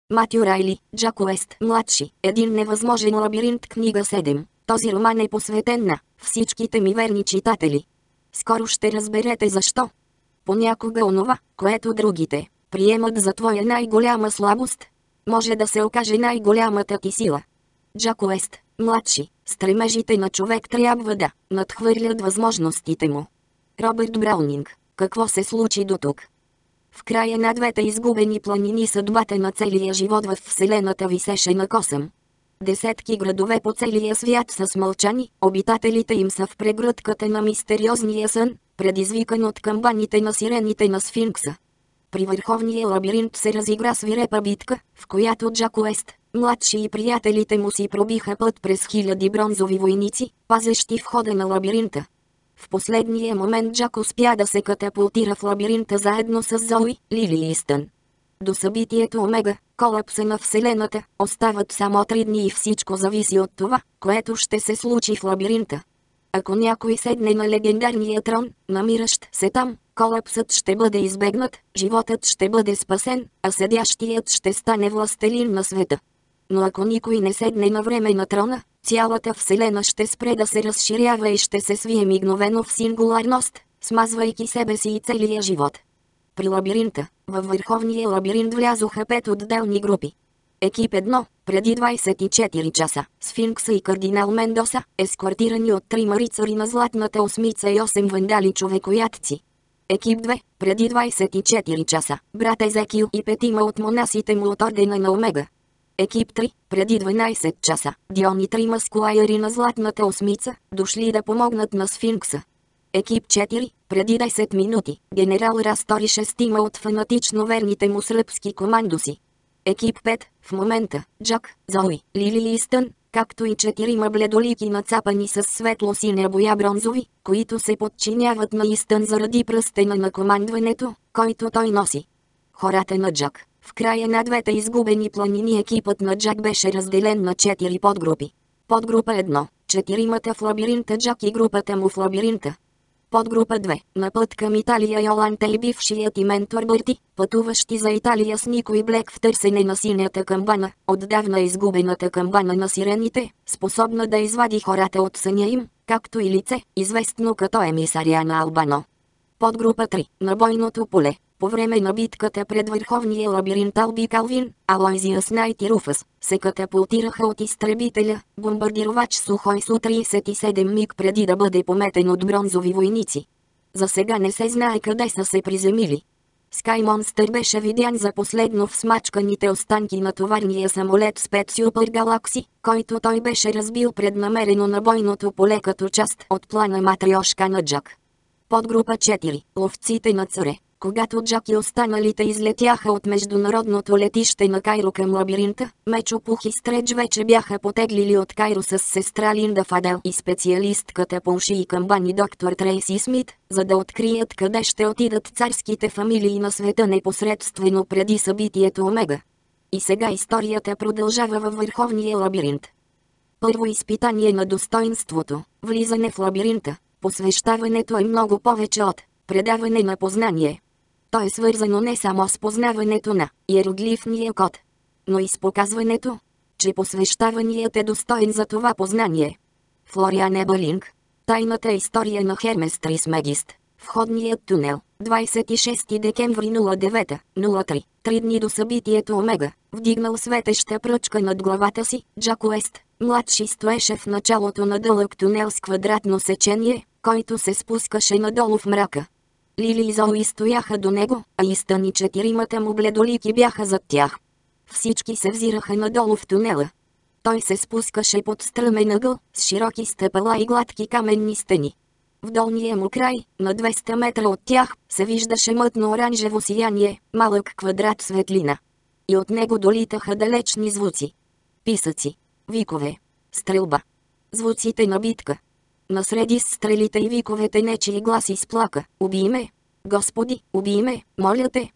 Матю Райли, Джак Уест, младши. Един невъзможен лабиринт, книга 7. Този роман е посветен на всичките ми верни читатели. Скоро ще разберете защо. Понякога онова, което другите приемат за твоя най-голяма слабост, може да се окаже най-голямата ти сила. Джак Уест, младши. Стремежите на човек трябва да надхвърлят възможностите му. Робърт Браунинг. Какво се случи до тук? В края на двете изгубени планини съдбата на целия живот в Вселената висеше на косъм. Десетки градове по целия свят са смълчани, обитателите им са в прегръдката на мистериозния сън, предизвикан от камбаните на сирените на Сфинкса. При върховния лабиринт се разигра свирепа битка, в която Джак Уест, младши и приятелите му си пробиха път през хиляди бронзови войници, пазещи входа на лабиринта. В последния момент Джак успя да се катапултира в лабиринта заедно с Зои, Лили и Истън. До събитието Омега, колапса на Вселената, остават само 3 дни и всичко зависи от това, което ще се случи в лабиринта. Ако някой седне на легендарния трон, намиращ се там, колапсът ще бъде избегнат, животът ще бъде спасен, а седящият ще стане властелин на света. Но ако никой не седне на време на трона, цялата Вселена ще спре да се разширява и ще се свие мигновено в сингуларност, смазвайки себе си и целия живот. При лабиринта, във върховния лабиринт влязоха 5 отделни групи. Екип 1, преди 24 часа, Сфинкса и кардинал Мендоса, ескортирани от 3 рицари на Златната осмица и 8 вандали човекоядци. Екип 2, преди 24 часа, брат Езекил и 5 от монасите му от ордена на Омега. Екип 3, преди 12 часа, Дион и 3 скуайери на Златната осмица, дошли да помогнат на Сфинкса. Екип 4, преди 10 минути, генерал Растори 6 от фанатично верните му сръбски командоси. Екип 5, в момента, Джак, Зои, Лили и Истън, както и 4 бледолики нацапани с светло-синя боя бронзови, които се подчиняват на Истън заради пръстена на командването, който той носи. Хората на Джак. В края на двете изгубени планини екипът на Джак беше разделен на 4 подгрупи. Подгрупа 1, 4 в лабиринта Джак и групата му в лабиринта. Подгрупа 2, на път към Италия Йоланта и бившият и ментор Бърти, пътуващи за Италия с Никой Блек в търсене на синята камбана, отдавна изгубената камбана на сирените, способна да извади хората от съня им, както и лице, известно като емисария на Албано. Подгрупа 3, на бойното поле. По време на битката пред върховния лабиринт Алби Калвин, Алойзиас Найт и Руфъс, се катапултираха от изтребителя, бомбардировач Сухой Су-37 миг преди да бъде пометен от бронзови войници. За сега не се знае къде са се приземили. Скай Монстър беше видян за последно в смачканите останки на товарния самолет Спет Супер Галакси, който той беше разбил преднамерено на бойното поле като част от плана Матриошка на Джак. Подгрупа 4, ловците на царе. Когато Джак и останалите излетяха от международното летище на Кайро към лабиринта, Мечо Пух и Стредж вече бяха потеглили от Кайро с сестра Линда Фадел и специалистката по уши и камбани доктор Трейси Смит, за да открият къде ще отидат царските фамилии на света непосредствено преди събитието Омега. И сега историята продължава във върховния лабиринт. Първо изпитание на достоинството, влизане в лабиринта. Посвещаването е много повече от предаване на познание. То е свързано не само с познаването на иероглифния код, но и с показването, че посвещаваният е достоен за това познание. Флориан Ебелинг. Тайната история на Хермес Трисмегист. Входният тунел. 26 декември 09:03. 3 дни до събитието Омега. Вдигнал светеща пръчка над главата си, Джак Уест, младши, стоеше в началото на дълъг тунел с квадратно сечение, който се спускаше надолу в мрака. Лили и Зои стояха до него, а Истън и 4 му бледолики бяха зад тях. Всички се взираха надолу в тунела. Той се спускаше под стръмен ъгъл, с широки стъпала и гладки каменни стени. В долния му край, на 200 метра от тях, се виждаше мътно-оранжево сияние, малък квадрат светлина. И от него долитаха далечни звуци. Писъци, викове, стрелба. Звуците на битка. Насреди с стрелите и виковете нечий глас изплака: "Убий ме! Господи, убий ме, моля те!"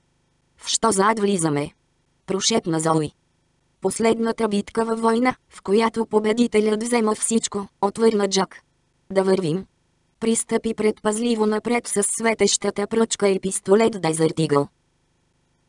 "В що за ад влизаме?" прошепна Зои. "Последната битка във война, в която победителят взема всичко", отвърна Джак. "Да вървим." Пристъпи предпазливо напред с светещата пръчка и пистолет Desert Eagle.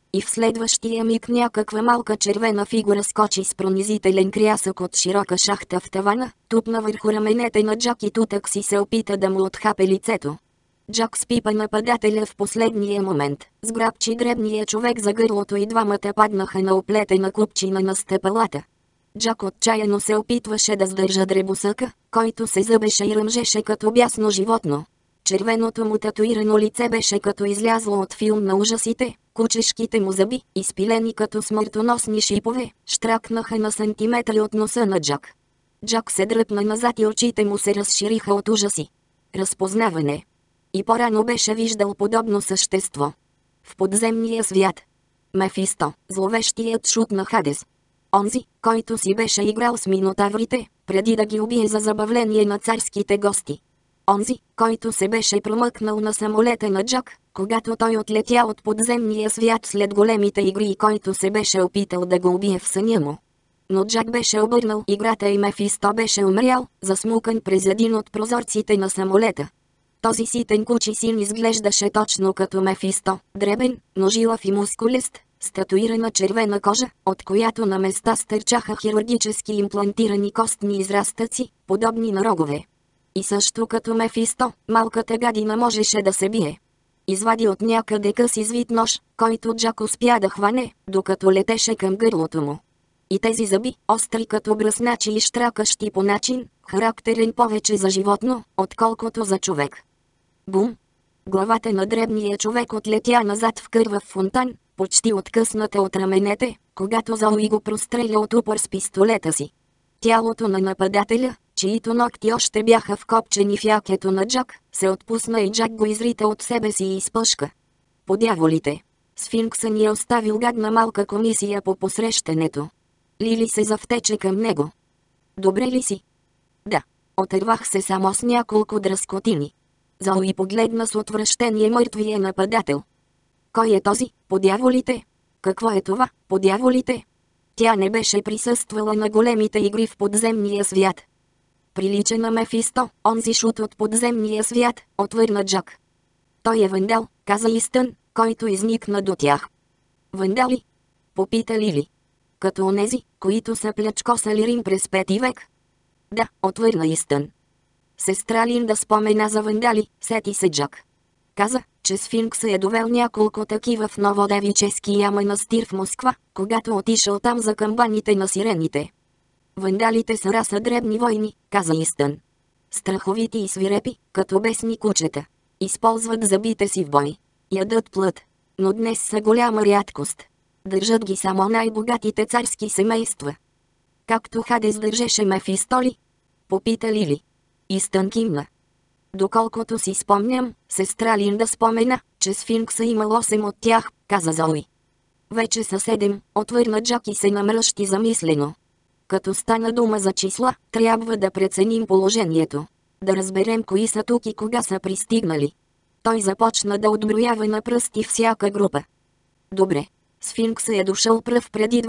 И в следващия миг някаква малка червена фигура скочи с пронизителен крясък от широка шахта в тавана, тупна върху раменете на Джак и тутък си се опита да му отхапе лицето. Джак спипа нападателя в последния момент, сграбчи дребния човек за гърлото и двамата паднаха на оплетена купчина на стъпалата. Джак отчаяно се опитваше да сдържа дребосъка, който се зъбеше и ръмжеше като бясно животно. Червеното му татуирано лице беше като излязло от филм на ужасите, кучешките му зъби, изпилени като смъртоносни шипове, щракнаха на сантиметри от носа на Джак. Джак се дръпна назад и очите му се разшириха от ужаси. Разпознаване. И по-рано беше виждал подобно същество. В подземния свят. Мефисто, зловещият шут на Хадес. Онзи, който си беше играл с минотаврите, преди да ги убие за забавление на царските гости. Онзи, който се беше промъкнал на самолета на Джак, когато той отлетя от подземния свят след големите игри и който се беше опитал да го убие в съня му. Но Джак беше обърнал играта и Мефисто беше умрял, засмукан през един от прозорците на самолета. Този ситен кучи син изглеждаше точно като Мефисто, дребен, но жилав и мускулист, с татуирана червена кожа, от която на места стърчаха хирургически имплантирани костни израстъци, подобни на рогове. И също като Мефисто, малката гадина можеше да се бие. Извади от някъде къс извит нож, който Джак успя да хване, докато летеше към гърлото му. И тези зъби, остри като бръсначи и щракащи по начин, характерен повече за животно, отколкото за човек. Бум! Главата на дребния човек отлетя назад в кървав фонтан, почти откъсната от раменете, когато Зоуи го простреля от упор с пистолета си. Тялото на нападателя, чието ногти още бяха вкопчени в якето на Джак, се отпусна и Джак го изрита от себе си и изпъшка. По дяволите! Сфинкса ни е оставил гадна малка комисия по посрещането. Лили се завтече към него. Добре ли си? Да. Отървах се само с няколко дръскотини. Зоуи погледна с отвращение мъртвия нападател. Кой е този, по дяволите? Какво е това, по дяволите? Тя не беше присъствала на големите игри в подземния свят. Прилича на Мефисто, онзи шут от подземния свят, отвърна Джак. Той е вандал, каза Истън, който изникна до тях. Вандали? Попита Лили. Като онези, които са плячкосали Рим през 5 век? Да, отвърна Истън. Сестра Линда спомена за вандали, сети се Джак. Каза, че Сфинкса е довел няколко такива в Новодевическия манастир в Москва, когато отишъл там за камбаните на сирените. Вандалите са раса дребни войни, каза Истън. Страховити и свирепи, като бесни кучета. Използват зъбите си в бой. Ядат плът. Но днес са голяма рядкост. Държат ги само най-богатите царски семейства. Както Хадес държеше Мефистоли? Попита Лили. Истън кимна. Доколкото си спомням, сестра Линда спомена, че Сфинкса имал 8 от тях, каза Зои. Вече са 7, отвърна Джак и се намръщи замислено. Като стана дума за числа, трябва да преценим положението. Да разберем кои са тук и кога са пристигнали. Той започна да отброява на пръсти всяка група. Добре. Сфинкса е дошъл пръв преди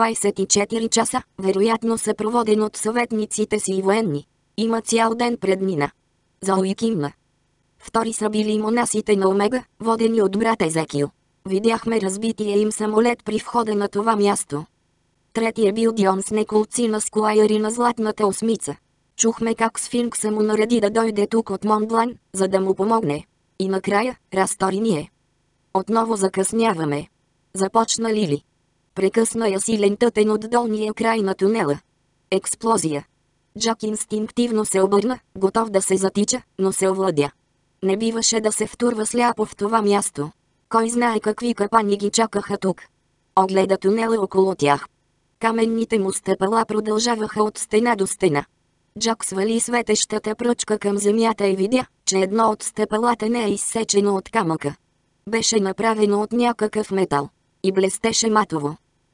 24 часа, вероятно съпроводен от съветниците си и военни. Има цял ден преднина. Зои кимна. Втори са били монасите на Омега, водени от брат Езекил. Видяхме разбития им самолет при входа на това място. Трети е бил Дион с неколцина скуайери на Златната осмица. Чухме как Сфинкса му нареди да дойде тук от Монблан, за да му помогне. И накрая, разтори ние. Отново закъсняваме. Започна Лили. Прекъсна я силен тътен от долния край на тунела. Експлозия. Джак инстинктивно се обърна, готов да се затича, но се овладя. Не биваше да се втурва сляпо в това място. Кой знае какви капани ги чакаха тук. Огледа тунела около тях. Каменните му стъпала продължаваха от стена до стена. Джак свали светещата пръчка към земята и видя, че едно от стъпалата не е изсечено от камъка. Беше направено от някакъв метал. И блестеше матово.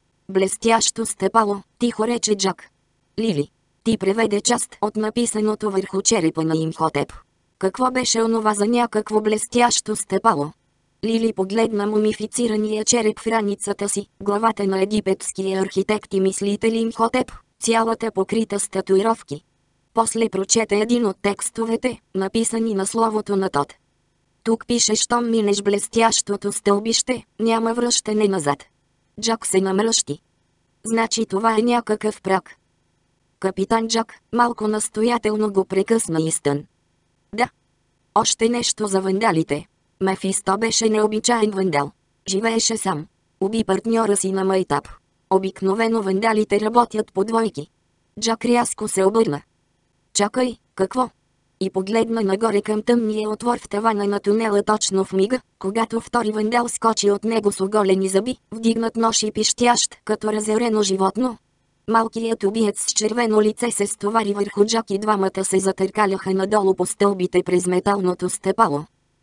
Блестящо стъпало, тихо рече Джак. Лили, ти преведе част от написаното върху черепа на Имхотеп. Какво беше онова за някакво блестящо стъпало? Лили погледна мумифицирания череп в раницата си, главата на египетския архитект и мислител Имхотеп, цялата покрита с татуировки. После прочете един от текстовете, написани на словото на Тот. Тук пише, щом минеш блестящото стълбище, няма връщане назад. Джак се намръщи. Значи това е някакъв прак. Капитан Джак малко настоятелно го прекъсна Истън. Да. Още нещо за вандалите. Мефисто беше необичаен вандал. Живееше сам. Уби партньора си на майтап. Обикновено вандалите работят по двойки. Джак рязко се обърна. Чакай, какво? И погледна нагоре към тъмния отвор в тавана на тунела точно в мига, когато втори вандал скочи от него с оголени зъби, вдигнат нож и пищящ като разярено животно. Малкият убиец с червено лице се стовари върху Джак и двамата се затъркаляха надолу по стълбите през металното стъпало.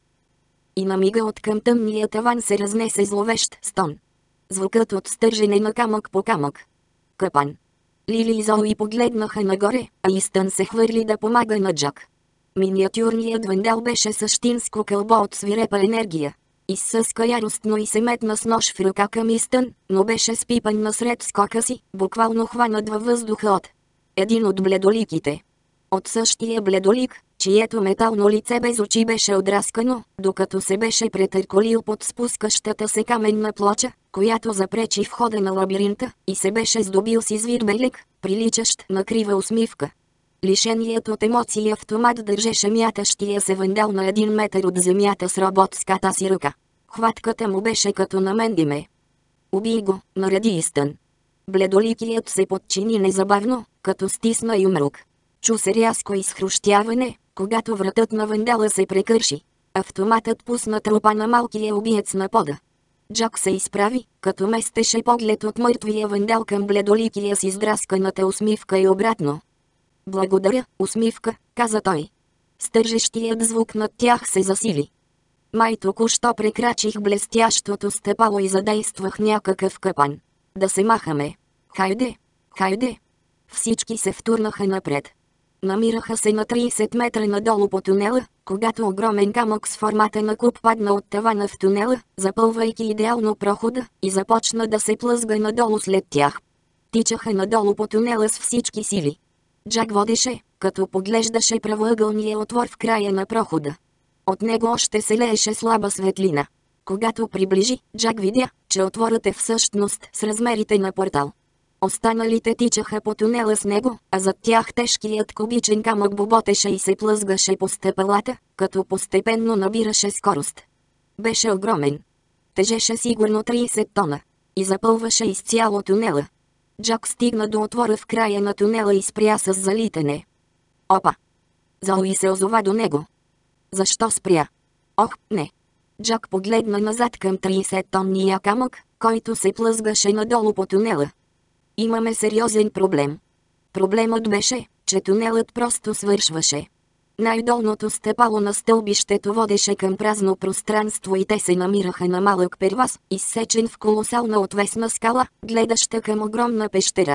И на мига от към тъмния таван се разнесе зловещ стон. Звукът от стържене на камък по камък. Капан. Лили и Зои погледнаха нагоре, а Истън се хвърли да помага на Джак. Миниатюрният вандал беше същинско кълбо от свирепа енергия. Изсъска яростно и се метна с нож в ръка към Истън, но беше спипан насред скока си, буквално хванат във въздуха от един от бледоликите. От същия бледолик, чието метално лице без очи беше отраскано, докато се беше претърколил под спускащата се каменна плоча, която запречи входа на лабиринта, и се беше здобил с извир белег, приличащ на крива усмивка. Лишеният от емоции автомат държеше мятащия се вандал на 1 метър от земята с роботската си ръка. Хватката му беше като на Мендиме. Убий го, нареди Истън. Бледоликият се подчини незабавно, като стисна юмрук. Чу се рязко изхрущяване, когато вратът на вандала се прекърши. Автоматът пусна трупа на малкия убиец на пода. Джак се изправи, като местеше поглед от мъртвия вандал към бледоликия с издрасканата усмивка и обратно. Благодаря, усмивка, каза той. Стържещият звук над тях се засили. Май току-що прекрачих блестящото стъпало и задействах някакъв капан. Да се махаме. Хайде, хайде. Всички се втурнаха напред. Намираха се на 30 метра надолу по тунела, когато огромен камък с формата на куп падна от тавана в тунела, запълвайки идеално прохода, и започна да се плъзга надолу след тях. Тичаха надолу по тунела с всички сили. Джак водеше, като поглеждаше правоъгълния отвор в края на прохода. От него още се лееше слаба светлина. Когато приближи, Джак видя, че отворът е всъщност с размерите на портал. Останалите тичаха по тунела с него, а зад тях тежкият кубичен камък боботеше и се плъзгаше по стъпалата, като постепенно набираше скорост. Беше огромен. Тежеше сигурно 30 тона. И запълваше изцяло тунела. Джак стигна до отвора в края на тунела и спря с залитане. Опа! Зои се озова до него. Защо спря? Ох, не! Джак погледна назад към 30-тонния камък, който се плъзгаше надолу по тунела. Имаме сериозен проблем. Проблемът беше, че тунелът просто свършваше. Най-долното стъпало на стълбището водеше към празно пространство и те се намираха на малък перваз, изсечен в колосална отвесна скала, гледаща към огромна пещера,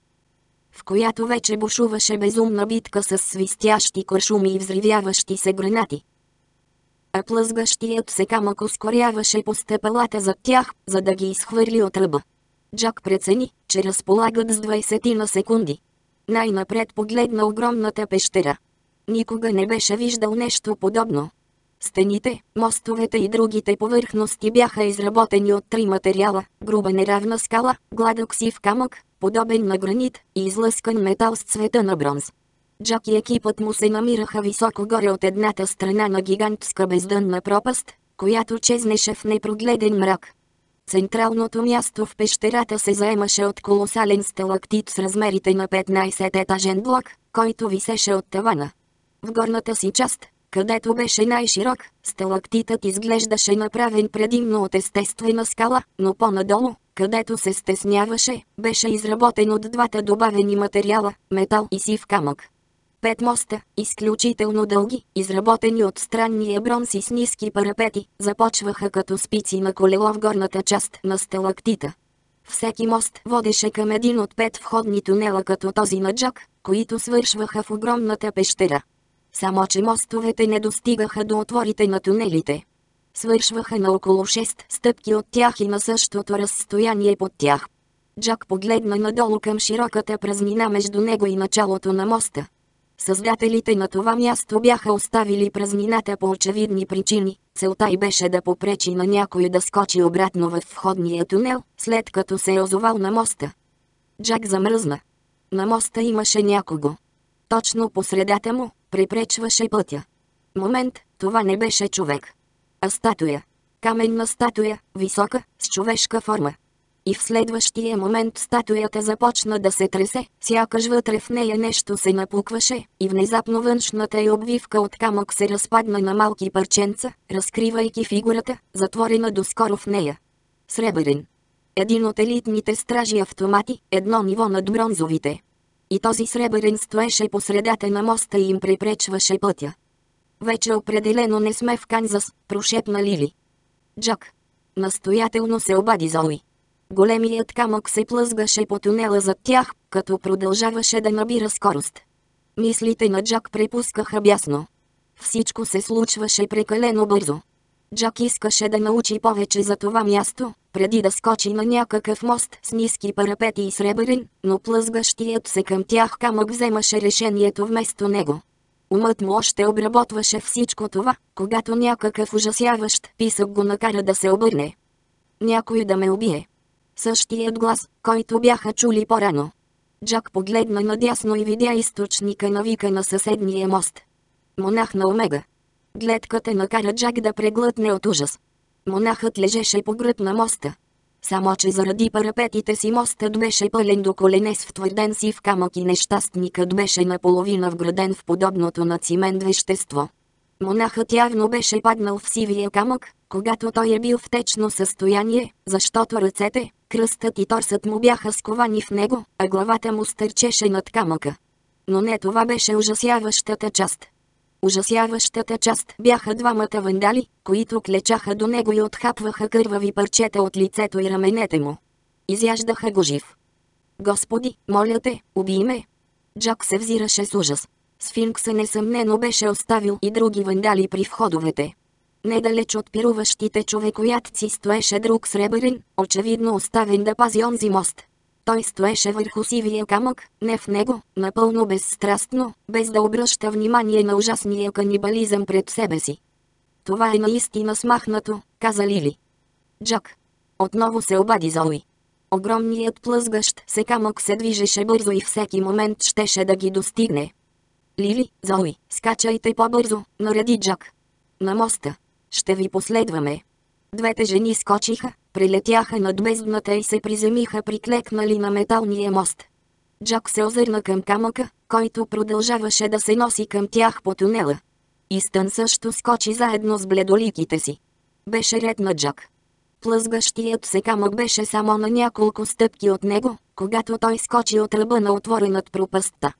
в която вече бушуваше безумна битка с свистящи куршуми и взривяващи се гранати. А плъзгащият се камък ускоряваше по стъпалата зад тях, за да ги изхвърли от ръба. Джак прецени, че разполагат с 20 на секунди. Най-напред погледна огромната пещера. Никога не беше виждал нещо подобно. Стените, мостовете и другите повърхности бяха изработени от 3 материала: груба неравна скала, гладък сив камък, подобен на гранит, и излъскан метал с цвета на бронз. Джак и екипът му се намираха високо горе от едната страна на гигантска бездънна пропаст, която чезнеше в непрогледен мрак. Централното място в пещерата се заемаше от колосален сталактит с размерите на 15-етажен блок, който висеше от тавана. В горната си част, където беше най-широк, сталактитът изглеждаше направен предимно от естествена скала, но по-надолу, където се стесняваше, беше изработен от двата добавени материала – метал и сив камък. 5 моста, изключително дълги, изработени от странния бронз и с ниски парапети, започваха като спици на колело в горната част на сталактита. Всеки мост водеше към един от 5 входни тунела като този на Джак, които свършваха в огромната пещера. Само че мостовете не достигаха до отворите на тунелите. Свършваха на около 6 стъпки от тях и на същото разстояние под тях. Джак погледна надолу към широката празнина между него и началото на моста. Създателите на това място бяха оставили празнината по очевидни причини. Целта й беше да попречи на някой да скочи обратно в входния тунел, след като се е озовал на моста. Джак замръзна. На моста имаше някого. Точно по средата му препречваше пътя. Момент, това не беше човек, а статуя. Каменна статуя, висока, с човешка форма. И в следващия момент статуята започна да се тресе, сякаш вътре в нея нещо се напукваше, и внезапно външната й обвивка от камък се разпадна на малки парченца, разкривайки фигурата, затворена доскоро в нея. Сребърен. Един от елитните стражи автомати, едно ниво над бронзовите. И този сребърен стоеше по средата на моста и им препречваше пътя. Вече определено не сме в Канзас, прошепна Лили. Джак. Настоятелно се обади Зои. Големият камък се плъзгаше по тунела зад тях, като продължаваше да набира скорост. Мислите на Джак препускаха бясно. Всичко се случваше прекалено бързо. Джак искаше да научи повече за това място, преди да скочи на някакъв мост с ниски парапети и сребърен, но плъзгащият се към тях камък вземаше решението вместо него. Умът му още обработваше всичко това, когато някакъв ужасяващ писък го накара да се обърне. Някой да ме убие. Същият глас, който бяха чули по-рано. Джак погледна надясно и видя източника на вика на съседния мост. Монах на Омега. Гледката накара Джак да преглътне от ужас. Монахът лежеше по гръб на моста. Само че заради парапетите си мостът беше пълен до колене с втвърден сив камък и нещастникът беше наполовина вграден в подобното на цимент вещество. Монахът явно беше паднал в сивия камък, когато той е бил в течно състояние, защото ръцете, кръстът и торсът му бяха сковани в него, а главата му стърчеше над камъка. Но не това беше ужасяващата част. Ужасяващата част бяха двамата вандали, които клечаха до него и отхапваха кървави парчета от лицето и раменете му. Изяждаха го жив. Господи, моля те, убий ме! Джак се взираше с ужас. Сфинкса несъмнено беше оставил и други вандали при входовете. Недалеч от пируващите човекоядци стоеше друг сребърен, очевидно оставен да пази онзи мост. Той стоеше върху сивия камък, не в него, напълно безстрастно, без да обръща внимание на ужасния канибализъм пред себе си. Това е наистина смахнато, каза Лили. Джак. Отново се обади Зои. Огромният плъзгащ се камък се движеше бързо и всеки момент щеше да ги достигне. Лили, Зои, скачайте по-бързо, нареди Джак. На моста. Ще ви последваме. Двете жени скочиха, прелетяха над бездната и се приземиха приклекнали на металния мост. Джак се озърна към камъка, който продължаваше да се носи към тях по тунела. Истън също скочи заедно с бледоликите си. Беше ред на Джак. Плъзгащият се камък беше само на няколко стъпки от него, когато той скочи от ръба на отворенът пропастта.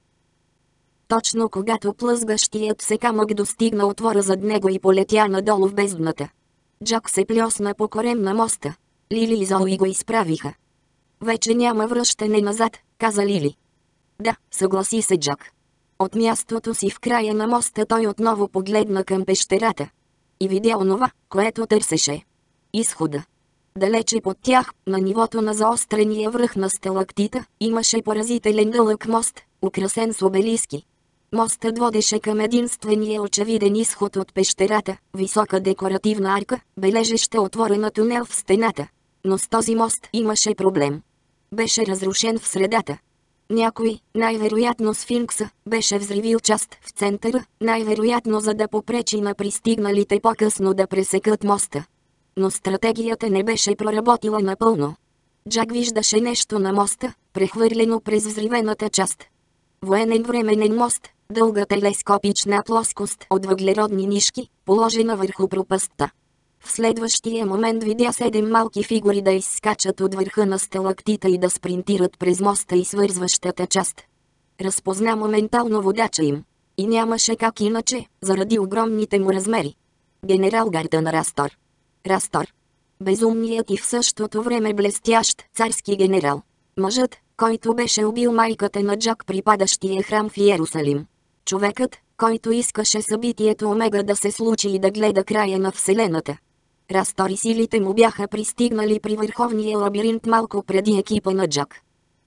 Точно когато плъзгащият се камък достигна отвора зад него и полетя надолу в бездната. Джак се плесна по корем на моста. Лили и Зои го изправиха. Вече няма връщане назад, каза Лили. Да, съгласи се Джак. От мястото си в края на моста той отново погледна към пещерата. И видя онова, което търсеше. Изхода. Далече под тях, на нивото на заострения връх на сталактита, имаше поразителен дълъг мост, украсен с обелиски. Мостът водеше към единствения очевиден изход от пещерата, висока декоративна арка, бележеща отворена тунел в стената. Но с този мост имаше проблем. Беше разрушен в средата. Някой, най-вероятно сфинкса, беше взривил част в центъра, най-вероятно за да попречи на пристигналите по-късно да пресекат моста. Но стратегията не беше проработила напълно. Джак виждаше нещо на моста, прехвърлено през взривената част. Военен временен мост, дълга телескопична плоскост от въглеродни нишки, положена върху пропастта. В следващия момент видя 7 малки фигури да изскачат от върха на сталактита и да спринтират през моста и свързващата част. Разпозна моментално водача им. И нямаше как иначе, заради огромните му размери. Генерал Гардън Растор. Растор. Безумният и в същото време блестящ царски генерал. Мъжът, който беше убил майката на Джак при падащия храм в Йерусалим. Човекът, който искаше събитието Омега да се случи и да гледа края на Вселената. Растор и силите му бяха пристигнали при върховния лабиринт малко преди екипа на Джак.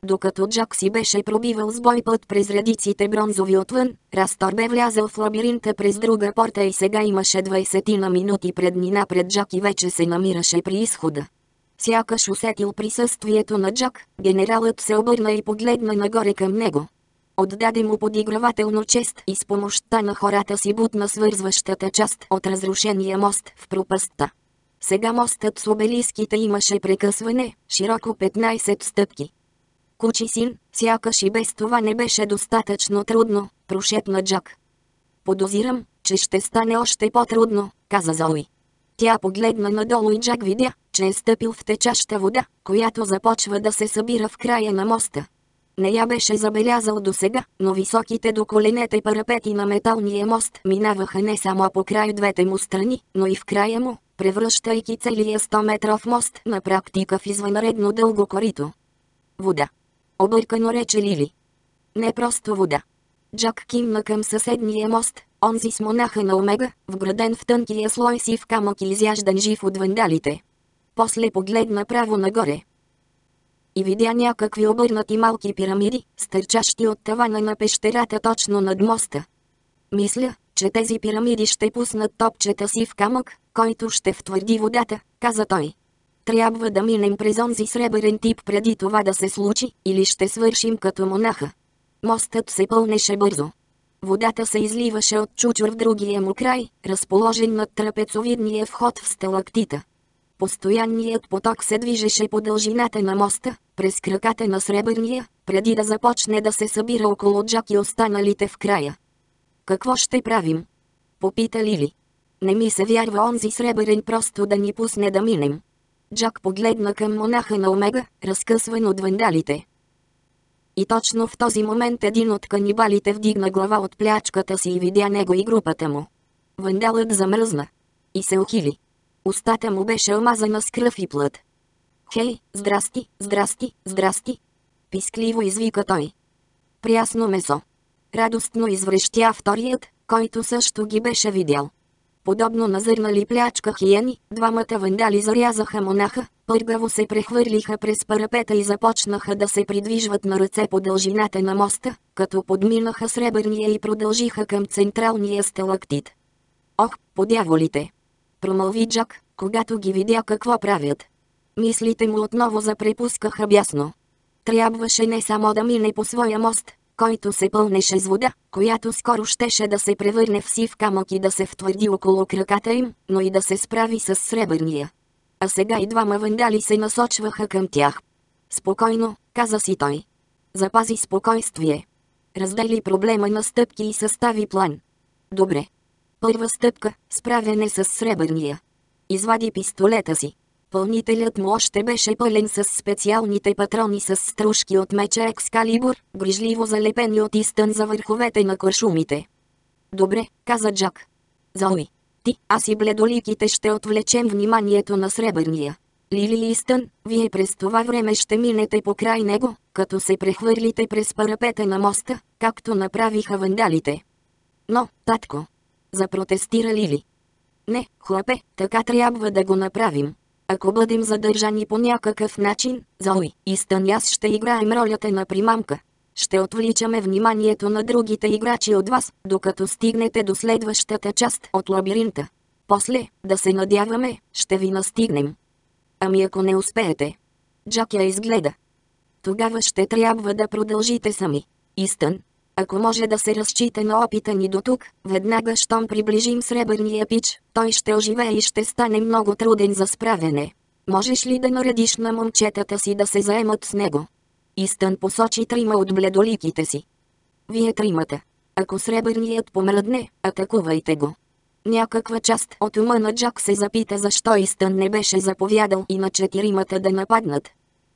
Докато Джак си беше пробивал с бой път през редиците бронзови отвън, Растор бе влязъл в лабиринта през друга порта и сега имаше 20 на минути преднина пред Джак и вече се намираше при изхода. Сякаш усетил присъствието на Джак, генералът се обърна и погледна нагоре към него. Отдаде му подигравателно чест и с помощта на хората си бутна свързващата част от разрушения мост в пропастта. Сега мостът с обелиските имаше прекъсване, широко 15 стъпки. Кучи син, сякаш и без това не беше достатъчно трудно, прошепна Джак. Подозирам, че ще стане още по-трудно, каза Зои. Тя погледна надолу и Джак видя, че е стъпил в течаща вода, която започва да се събира в края на моста. Не я беше забелязал досега, но високите до коленете парапети на металния мост минаваха не само покрай двете му страни, но и в края му, превръщайки целия 100-метров мост на практика в извънредно дълго корито. Вода. Объркано рече Лили. Не просто вода. Джак кимна към съседния мост, онзи с монаха на Омега, вграден в тънкия слой сив камък и изяждан жив от вандалите. После погледна право нагоре. И видя някакви обърнати малки пирамиди, стърчащи от тавана на пещерата точно над моста. Мисля, че тези пирамиди ще пуснат топчета си в камък, който ще втвърди водата, каза той. Трябва да минем през онзи сребърен тип преди това да се случи, или ще свършим като монаха. Мостът се пълнеше бързо. Водата се изливаше от чучур в другия му край, разположен над трапецовидния вход в сталактита. Постоянният поток се движеше по дължината на моста, през краката на сребърния, преди да започне да се събира около Джак и останалите в края. Какво ще правим? Попита Лили. Не ми се вярва онзи сребърен просто да ни пусне да минем. Джак погледна към монаха на Омега, разкъсван от вандалите. И точно в този момент един от канибалите вдигна глава от плячката си и видя него и групата му. Вандалът замръзна. И се ухили. Устата му беше омазана с кръв и плът. Хей, здрасти, здрасти, здрасти! Пискливо извика той. Прясно месо. Радостно изврещя вторият, който също ги беше видял. Подобно на зърнали плячка хиени, двамата вандали зарязаха монаха, пъргаво се прехвърлиха през парапета и започнаха да се придвижват на ръце по дължината на моста, като подминаха сребърния и продължиха към централния сталактит. Ох, подяволите! Промълви Джак, когато ги видя какво правят. Мислите му отново запрепускаха бясно. Трябваше не само да мине по своя мост, който се пълнеше с вода, която скоро щеше да се превърне в сив камък и да се втвърди около краката им, но и да се справи с сребърния. А сега и двама вандали се насочваха към тях. Спокойно, каза си той. Запази спокойствие. Раздели проблема на стъпки и състави план. Добре. Първа стъпка – справяне с сребърния. Извади пистолета си. Пълнителят му още беше пълен с специалните патрони с стружки от меча Екскалибур, грижливо залепени от Истън за върховете на куршумите. Добре, каза Джак. Зои, ти, аз и бледоликите ще отвлечем вниманието на сребърния. Лили и Истън, вие през това време ще минете покрай него, като се прехвърлите през парапета на моста, както направиха вандалите. Но, татко, запротестира Лили. Не, хлапе, така трябва да го направим. Ако бъдем задържани по някакъв начин, Зои, Истън и аз ще играем ролята на примамка. Ще отвличаме вниманието на другите играчи от вас, докато стигнете до следващата част от лабиринта. После, да се надяваме, ще ви настигнем. Ами ако не успеете? Джак я изгледа. Тогава ще трябва да продължите сами. Истън, ако може да се разчита на опита ни до тук, веднага щом приближим сребърния пич, той ще оживее и ще стане много труден за справяне. Можеш ли да наредиш на момчетата си да се заемат с него? Истън посочи трима от бледоликите си. Вие тримата. Ако сребърният помръдне, атакувайте го. Някаква част от ума на Джак се запита защо Истън не беше заповядал и на четиримата да нападнат.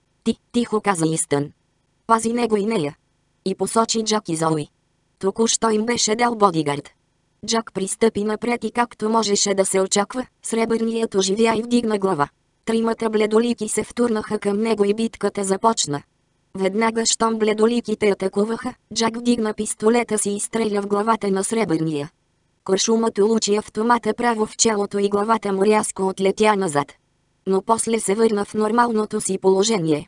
Тихо каза Истън. Пази него и нея. И посочи Джак и Зои. Току-що им беше дал бодигард. Джак пристъпи напред и както можеше да се очаква, сребърният оживя и вдигна глава. Тримата бледолики се втурнаха към него и битката започна. Веднага щом бледоликите атакуваха, Джак вдигна пистолета си и стреля в главата на сребърния. Куршумът улучи автомата право в челото и главата му рязко отлетя назад. Но после се върна в нормалното си положение.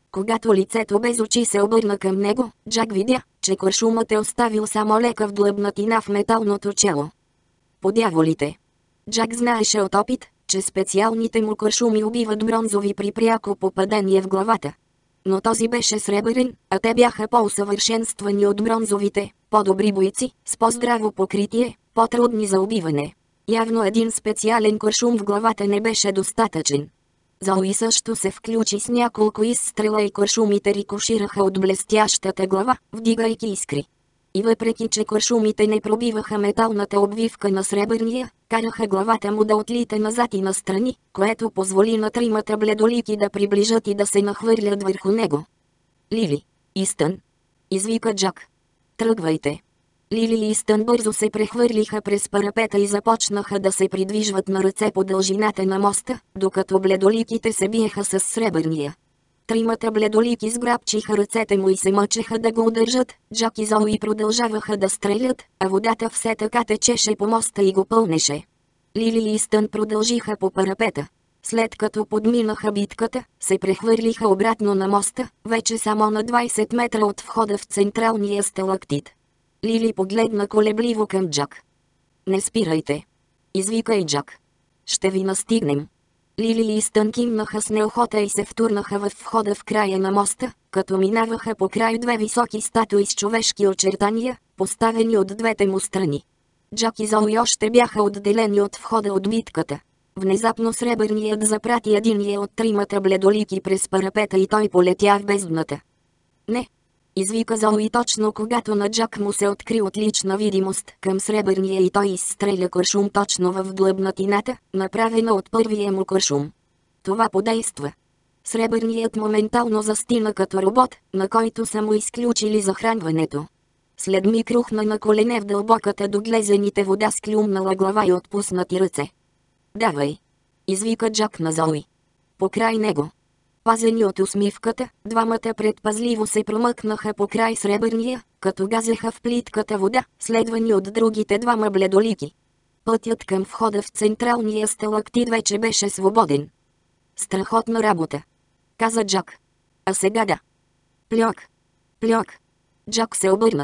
Когато лицето без очи се обърна към него, Джак видя, че куршумът е оставил само лека вдлъбнатина в металното чело. Подяволите! Джак знаеше от опит, че специалните му куршуми убиват бронзови при пряко попадание в главата. Но този беше сребърен, а те бяха по-усъвършенствани от бронзовите, по-добри бойци, с по-здраво покритие, по-трудни за убиване. Явно един специален куршум в главата не беше достатъчен. Зои също се включи с няколко изстрела и куршумите рикошираха от блестящата глава, вдигайки искри. И въпреки че куршумите не пробиваха металната обвивка на сребърния, караха главата му да отлита назад и настрани, което позволи на тримата бледолики да приближат и да се нахвърлят върху него. Лили, Истън! Извика Джак. Тръгвайте! Лили и Истън бързо се прехвърлиха през парапета и започнаха да се придвижват на ръце по дължината на моста, докато бледоликите се биеха с сребърния. Тримата бледолики сграбчиха ръцете му и се мъчеха да го удържат. Джак и Зои продължаваха да стрелят, а водата все така течеше по моста и го пълнеше. Лили и Истън продължиха по парапета. След като подминаха битката, се прехвърлиха обратно на моста, вече само на 20 метра от входа в централния сталактит. Лили погледна колебливо към Джак. Не спирайте! Извика и Джак. Ще ви настигнем. Лили и Истън кимнаха с неохота и се втурнаха в входа в края на моста, като минаваха по край две високи статуи с човешки очертания, поставени от двете му страни. Джак и Зои още бяха отделени от входа от битката. Внезапно сребърният запрати единия от тримата бледолики през парапета и той полетя в бездната. Не! Извика Зои точно когато на Джак му се откри отлична видимост към сребърния и той изстреля куршум точно в длъбнатината, направена от първия му куршум. Това подейства. Сребърният моментално застина като робот, на който са му изключили захранването. След миг рухна на колене в дълбоката до глезените вода с клюмнала глава и отпуснати ръце. Давай! Извика Джак на Зои. Покрай него. Пазени от усмивката, двамата предпазливо се промъкнаха по край сребърния, като газеха в плитката вода, следвани от другите двама бледолики. Пътят към входа в централния сталактит вече беше свободен. Страхотна работа, каза Джак. А сега да. Плёк! Плёк! Джак се обърна.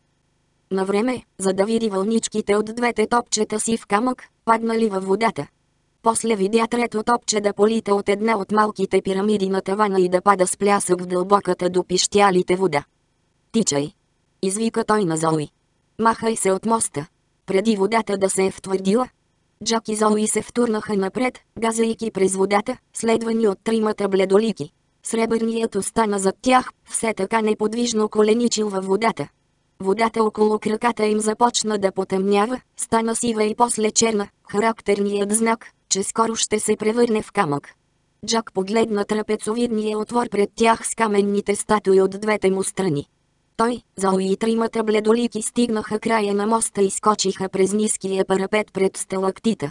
Навреме, за да види вълничките от двете топчета си в камък, паднали във водата. После видя трето топче да полита от една от малките пирамиди на тавана и да пада с плясък в дълбоката до пищялите вода. Тичай! Извика той на Зои. Махай се от моста. Преди водата да се е втвърдила. Джак и Зои се втурнаха напред, газейки през водата, следвани от тримата бледолики. Сребърният остана зад тях, все така неподвижно коленичил във водата. Водата около краката им започна да потъмнява, стана сива и после черна, характерният знак, че скоро ще се превърне в камък. Джак погледна трапецовидния отвор пред тях с каменните статуи от двете му страни. Той, Зои и тримата бледолики стигнаха края на моста и скочиха през ниския парапет пред сталактита.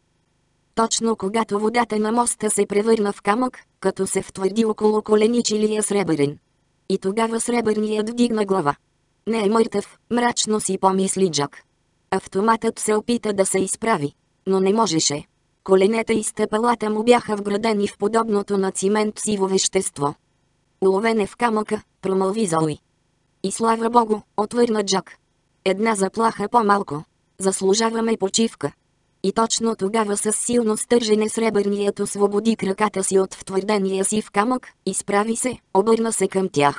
Точно когато водата на моста се превърна в камък, като се втвърди около коленичилия сребърен. И тогава сребърният вдигна глава. Не е мъртъв, мрачно си помисли Джак. Автоматът се опита да се изправи, но не можеше. Коленете и стъпалата му бяха вградени в подобното на цимент сиво вещество. Уловен е в камъка, промълви Зои. И слава Богу, отвърна Джак. Една заплаха по-малко. Заслужаваме почивка. И точно тогава с силно стържене сребърният освободи краката си от втвърдения си в камък, изправи се, обърна се към тях.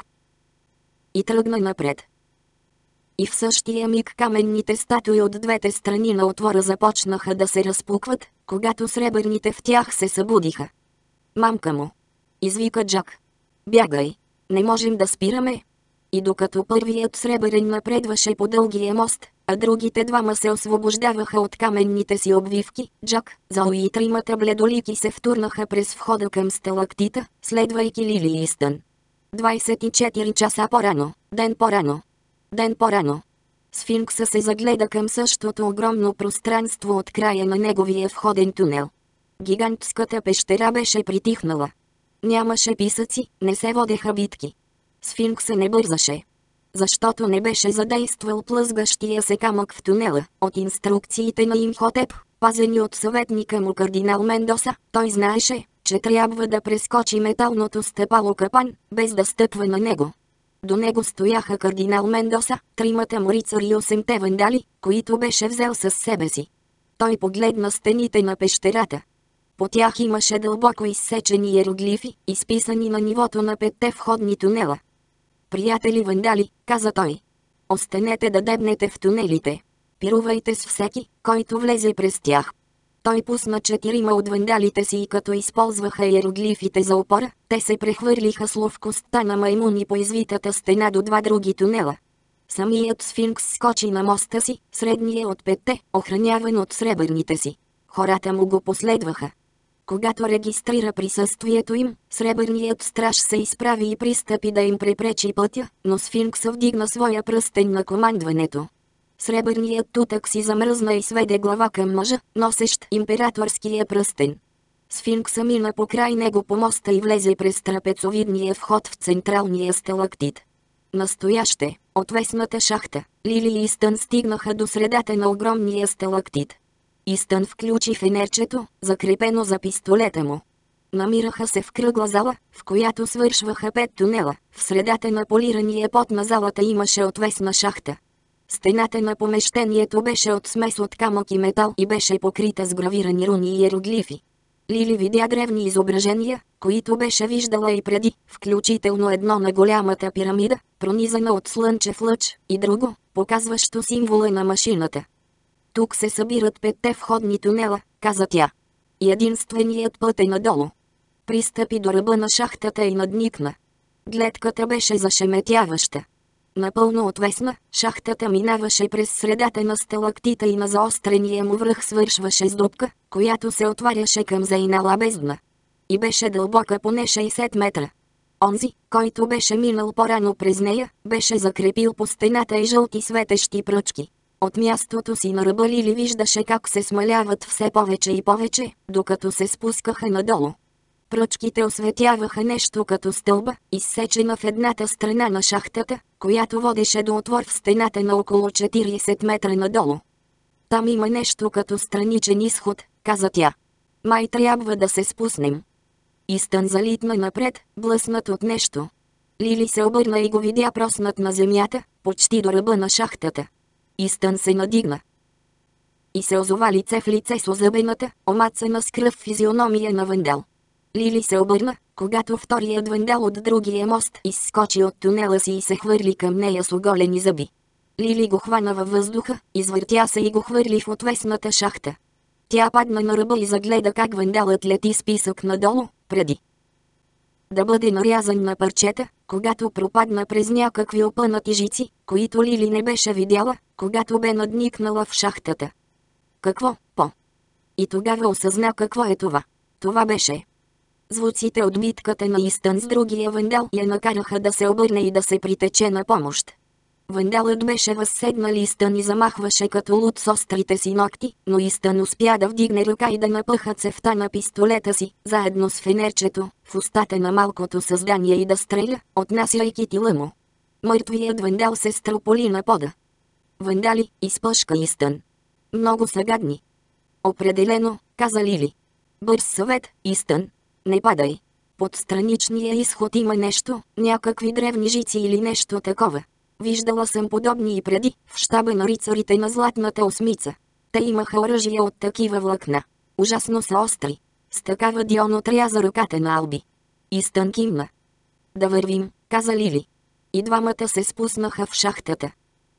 И тръгна напред. И в същия миг каменните статуи от двете страни на отвора започнаха да се разпукват, когато сребърните в тях се събудиха. Мамка му! Извика Джак. Бягай! Не можем да спираме! И докато първият сребърен напредваше по дългия мост, а другите двама се освобождаваха от каменните си обвивки, Джак, Зои и тримата бледолики се втурнаха през входа към сталактита, следвайки Лили и Истън. 24 часа по-рано, ден по-рано. Ден по-рано. Сфинкса се загледа към същото огромно пространство от края на неговия входен тунел. Гигантската пещера беше притихнала. Нямаше писъци, не се водеха битки. Сфинкса не бързаше. Защото не беше задействал плъзгащия се камък в тунела. От инструкциите на Имхотеп, пазени от съветника му кардинал Мендоса, той знаеше, че трябва да прескочи металното стъпало капан, без да стъпва на него. До него стояха кардинал Мендоса, тримата му рицари и 8-те вандали, които беше взел със себе си. Той погледна стените на пещерата. По тях имаше дълбоко изсечени иероглифи, изписани на нивото на 5-те входни тунела. Приятели вандали, каза той. Останете да дебнете в тунелите. Пирувайте с всеки, който влезе през тях. Той пусна 4 от вандалите си и като използваха иероглифите за опора, те се прехвърлиха с ловкостта на маймуни по извитата стена до 2 други тунела. Самият сфинкс скочи на моста си, средния от 5-те, охраняван от сребърните си. Хората му го последваха. Когато регистрира присъствието им, сребърният страж се изправи и пристъпи да им препречи пътя, но сфинкса вдигна своя пръстен на командването. Сребърният тутък си замръзна и сведе глава към мъжа, носещ императорския пръстен. Сфинкса мина покрай него по моста и влезе през трапецовидния вход в централния сталактит. Настояще, отвесната шахта, Лили и Истън стигнаха до средата на огромния сталактит. Истън включи фенерчето, закрепено за пистолета му. Намираха се в кръгла зала, в която свършваха 5 тунела. В средата на полирания пот на залата имаше отвесна шахта. Стената на помещението беше от смес от камък и метал и беше покрита с гравирани руни и иероглифи. Лили видя древни изображения, които беше виждала и преди, включително едно на голямата пирамида, пронизана от слънчев лъч, и друго, показващо символа на машината. Тук се събират 5-те входни тунела, каза тя. И единственият път е надолу. Пристъпи до ръба на шахтата и надникна. Гледката беше зашеметяваща. Напълно отвесна, шахтата минаваше през средата на сталактита и на заострения му връх свършваше с дупка, която се отваряше към заинала бездна. И беше дълбока поне 60 метра. Онзи, който беше минал по-рано през нея, беше закрепил по стената и жълти светещи пръчки. От мястото си на ръба Лили виждаше как се смаляват все повече и повече, докато се спускаха надолу. Пръчките осветяваха нещо като стълба, изсечена в едната страна на шахтата, която водеше до отвор в стената на около 40 метра надолу. Там има нещо като страничен изход, каза тя. Май трябва да се спуснем. Истън залитна напред, блъснат от нещо. Лили се обърна и го видя проснат на земята, почти до ръба на шахтата. Истън се надигна и се озова лице в лице с озъбената, омацана с кръв физиономия на вандал. Лили се обърна, когато вторият вандал от другия мост изскочи от тунела си и се хвърли към нея с оголени зъби. Лили го хвана във въздуха, извъртя се и го хвърли в отвесната шахта. Тя падна на ръба и загледа как вандалът лети с писък надолу, преди да бъде нарязан на парчета, когато пропадна през някакви опънати жици, които Лили не беше видяла, когато бе надникнала в шахтата. Какво, по? И тогава осъзна какво е това. Това беше. Звуците от битката на Истън с другия вандал я накараха да се обърне и да се притече на помощ. Вандалът беше възседнал Истън и замахваше като луд с острите си ногти, но Истън успя да вдигне ръка и да напъха цевта на пистолета си, заедно с фенерчето, в устата на малкото създание и да стреля, отнасяйки тила му. Мъртвият вандал се строполи на пода. Вандали, изпъшка Истън. Много са гадни. Определено, каза Лили. Бърз съвет, Истън. Не падай. Под страничния изход има нещо, някакви древни жици или нещо такова. Виждала съм подобни и преди, в щаба на рицарите на Златната осмица. Те имаха оръжия от такива влакна. Ужасно са остри. С такава Дион отряза ръката на Алби. Истън кимна. Да вървим, каза Лили. И двамата се спуснаха в шахтата.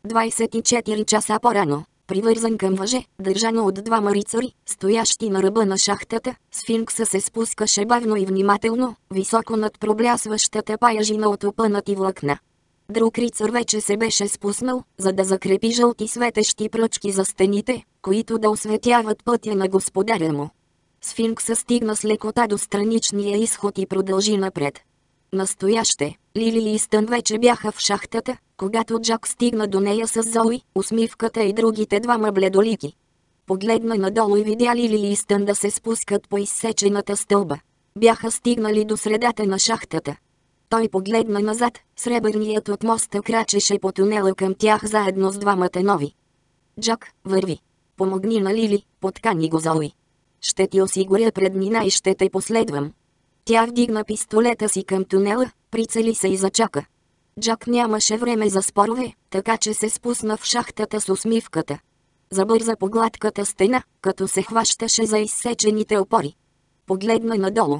24 часа по-рано, привързан към въже, държано от двама рицари, стоящи на ръба на шахтата, сфинкса се спускаше бавно и внимателно, високо над проблясващата паяжина от опънати влакна. Друг рицар вече се беше спуснал, за да закрепи жълти светещи пръчки за стените, които да осветяват пътя на господаря му. Сфинкса стигна с лекота до страничния изход и продължи напред. Настояще, Лили и Истън вече бяха в шахтата, когато Джак стигна до нея с Зои, усмивката и другите двама бледолики. Погледна надолу и видя Лили и Истън да се спускат по изсечената стълба. Бяха стигнали до средата на шахтата. Той погледна назад, сребърният от моста крачеше по тунела към тях заедно с двамата нови. Джак, върви. Помогни на Лили, подкани го Зои. Ще ти осигуря преднина и ще те последвам. Тя вдигна пистолета си към тунела, прицели се и зачака. Джак нямаше време за спорове, така че се спусна в шахтата с усмивката. Забърза по гладката стена, като се хващаше за изсечените опори. Погледна надолу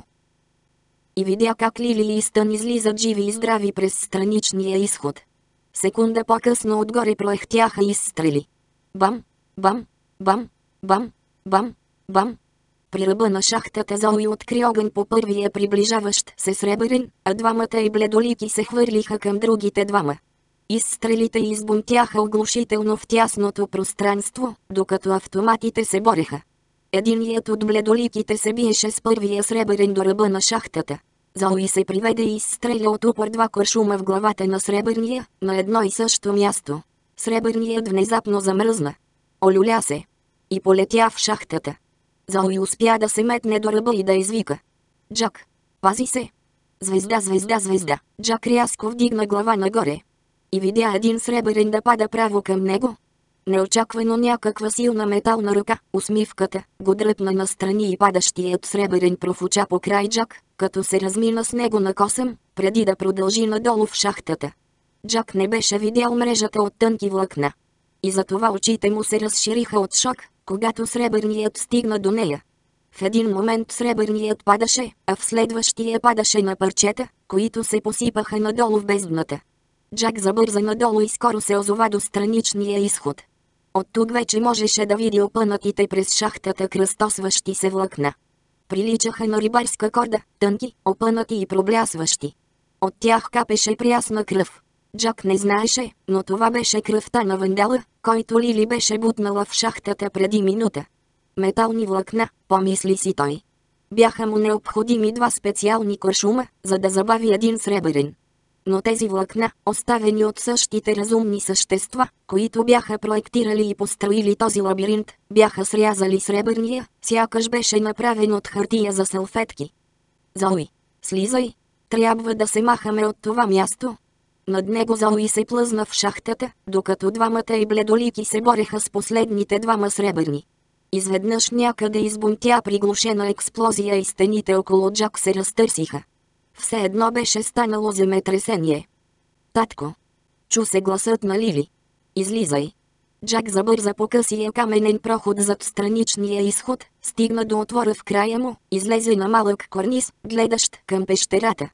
и видя как Лили и Стън излизат живи и здрави през страничния изход. Секунда по-късно отгоре проехтяха изстрели. Бам, бам, бам, бам, бам, бам. При ръба на шахтата Зои откри огън по първия приближаващ се сребърен, а двамата и бледолики се хвърлиха към другите двама. Изстрелите избунтяха оглушително в тясното пространство, докато автоматите се бореха. Единият от бледоликите се биеше с първия сребърен до ръба на шахтата. Зои се приведе и изстреля от упор два куршума в главата на сребърния, на едно и също място. Сребърният внезапно замръзна. Олюля се и полетя в шахтата. Зои успя да се метне до ръба и да извика: Джак, пази се! Звезда, звезда, звезда! Джак рязко вдигна глава нагоре и видя един сребърен да пада право към него. Неочаквано някаква силна метална ръка, усмивката, го дръпна настрани и падащият сребърен профуча по край Джак, като се размина с него на косъм, преди да продължи надолу в шахтата. Джак не беше видял мрежата от тънки влакна и затова очите му се разшириха от шок, когато сребърният стигна до нея. В един момент сребърният падаше, а в следващия падаше на парчета, които се посипаха надолу в бездната. Джак забърза надолу и скоро се озова до страничния изход. От тук вече можеше да види опънатите през шахтата кръстосващи се влакна. Приличаха на рибарска корда, тънки, опънати и проблясващи. От тях капеше прясна кръв. Джак не знаеше, но това беше кръвта на вандала, който Лили беше бутнала в шахтата преди минута. Метални влакна, помисли си той. Бяха му необходими два специални куршума, за да забави един сребърен. Но тези влакна, оставени от същите разумни същества, които бяха проектирали и построили този лабиринт, бяха срязали сребърния, сякаш беше направен от хартия за салфетки. Зои, слизай! Трябва да се махаме от това място. Над него Зои се плъзна в шахтата, докато двамата и бледолики се бореха с последните двама сребърни. Изведнъж някъде избунтя приглушена експлозия и стените около Джак се разтърсиха. Все едно беше станало земетресение. Татко! Чу се гласът на Лили. Излизай! Джак забърза по късия каменен проход зад страничния изход, стигна до отвора в края му, излезе на малък корниз, гледащ към пещерата.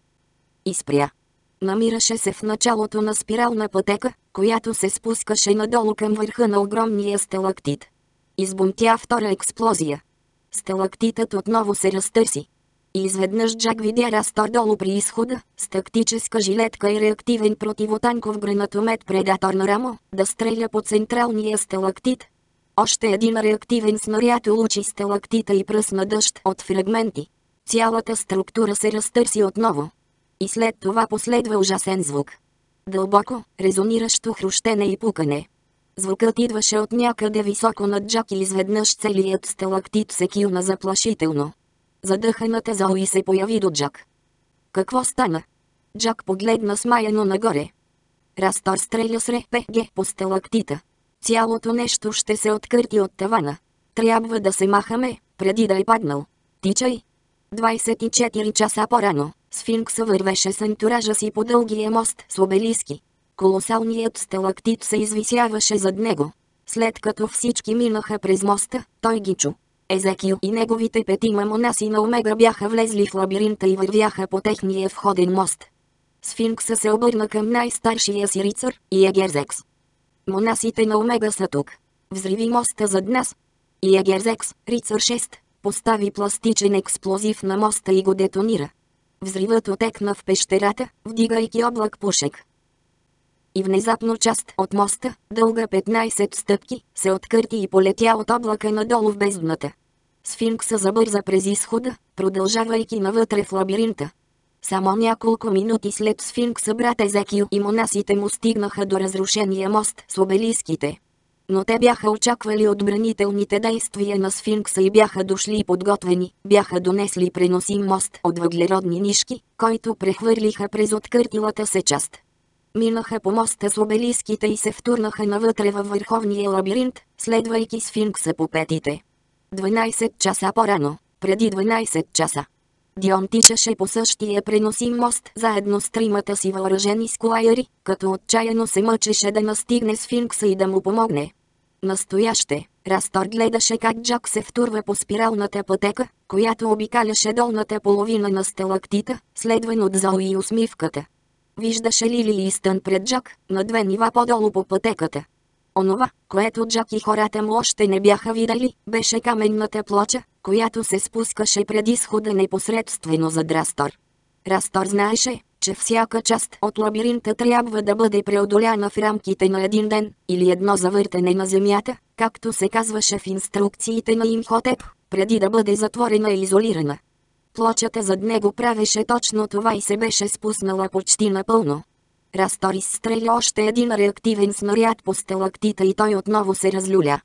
И спря. Намираше се в началото на спирална пътека, която се спускаше надолу към върха на огромния сталактит. Избунтя втора експлозия. Сталактитът отново се разтърси. И изведнъж Джак видя Растор долу при изхода, с тактическа жилетка и реактивен противотанков гранатомет Предатор на рамо, да стреля по централния сталактит. Още един реактивен снаряд улучи сталактита и пръсна дъжд от фрагменти. Цялата структура се разтърси отново. И след това последва ужасен звук. Дълбоко, резониращо хрущене и пукане. Звукът идваше от някъде високо над Джак и изведнъж целият сталактит се килна заплашително. Задъханата Зои се появи до Джак. Какво стана? Джак погледна смаяно нагоре. Растор стреля с РПГ по сталактита. Цялото нещо ще се откърти от тавана. Трябва да се махаме, преди да е паднал. Тичай! 24 часа по-рано, Сфинкса вървеше с антуража си по дългия мост с обелиски. Колосалният сталактит се извисяваше зад него. След като всички минаха през моста, той ги чу. Езекил и неговите петима монаси на Омега бяха влезли в лабиринта и вървяха по техния входен мост. Сфинкса се обърна към най-старшия си рицар, Егерзекс. Монасите на Омега са тук. Взриви моста зад нас. Егерзекс, рицар 6, постави пластичен експлозив на моста и го детонира. Взривът отекна в пещерата, вдигайки облак пушек. И внезапно част от моста, дълга 15 стъпки, се откърти и полетя от облака надолу в бездната. Сфинкса забърза през изхода, продължавайки навътре в лабиринта. Само няколко минути след Сфинкса брат Езекил и монасите му стигнаха до разрушения мост с обелиските. Но те бяха очаквали отбранителните действия на Сфинкса и бяха дошли подготвени, бяха донесли преносим мост от въглеродни нишки, който прехвърлиха през откъртилата се част. Минаха по моста с обелиските и се втурнаха навътре във върховния лабиринт, следвайки Сфинкса по петите. 12 часа по-рано, преди 12 часа. Дион тичаше по същия преносим мост заедно с тримата си въоръжени скуайери, като отчаяно се мъчеше да настигне сфинкса и да му помогне. Настояще, Растор гледаше как Джак се втурва по спиралната пътека, която обикаляше долната половина на сталактита, следван от Зои и усмивката. Виждаше Лили и Истън пред Джак, на 2 нива по-долу по пътеката. Онова, което Джак и хората му още не бяха видели, беше каменната плоча, която се спускаше пред изхода непосредствено зад Растор. Растор знаеше, че всяка част от лабиринта трябва да бъде преодоляна в рамките на един ден, или едно завъртане на земята, както се казваше в инструкциите на Имхотеп, преди да бъде затворена и изолирана. Плочата зад него правеше точно това и се беше спуснала почти напълно. Растор изстреля още един реактивен снаряд по сталактита и той отново се разлюля.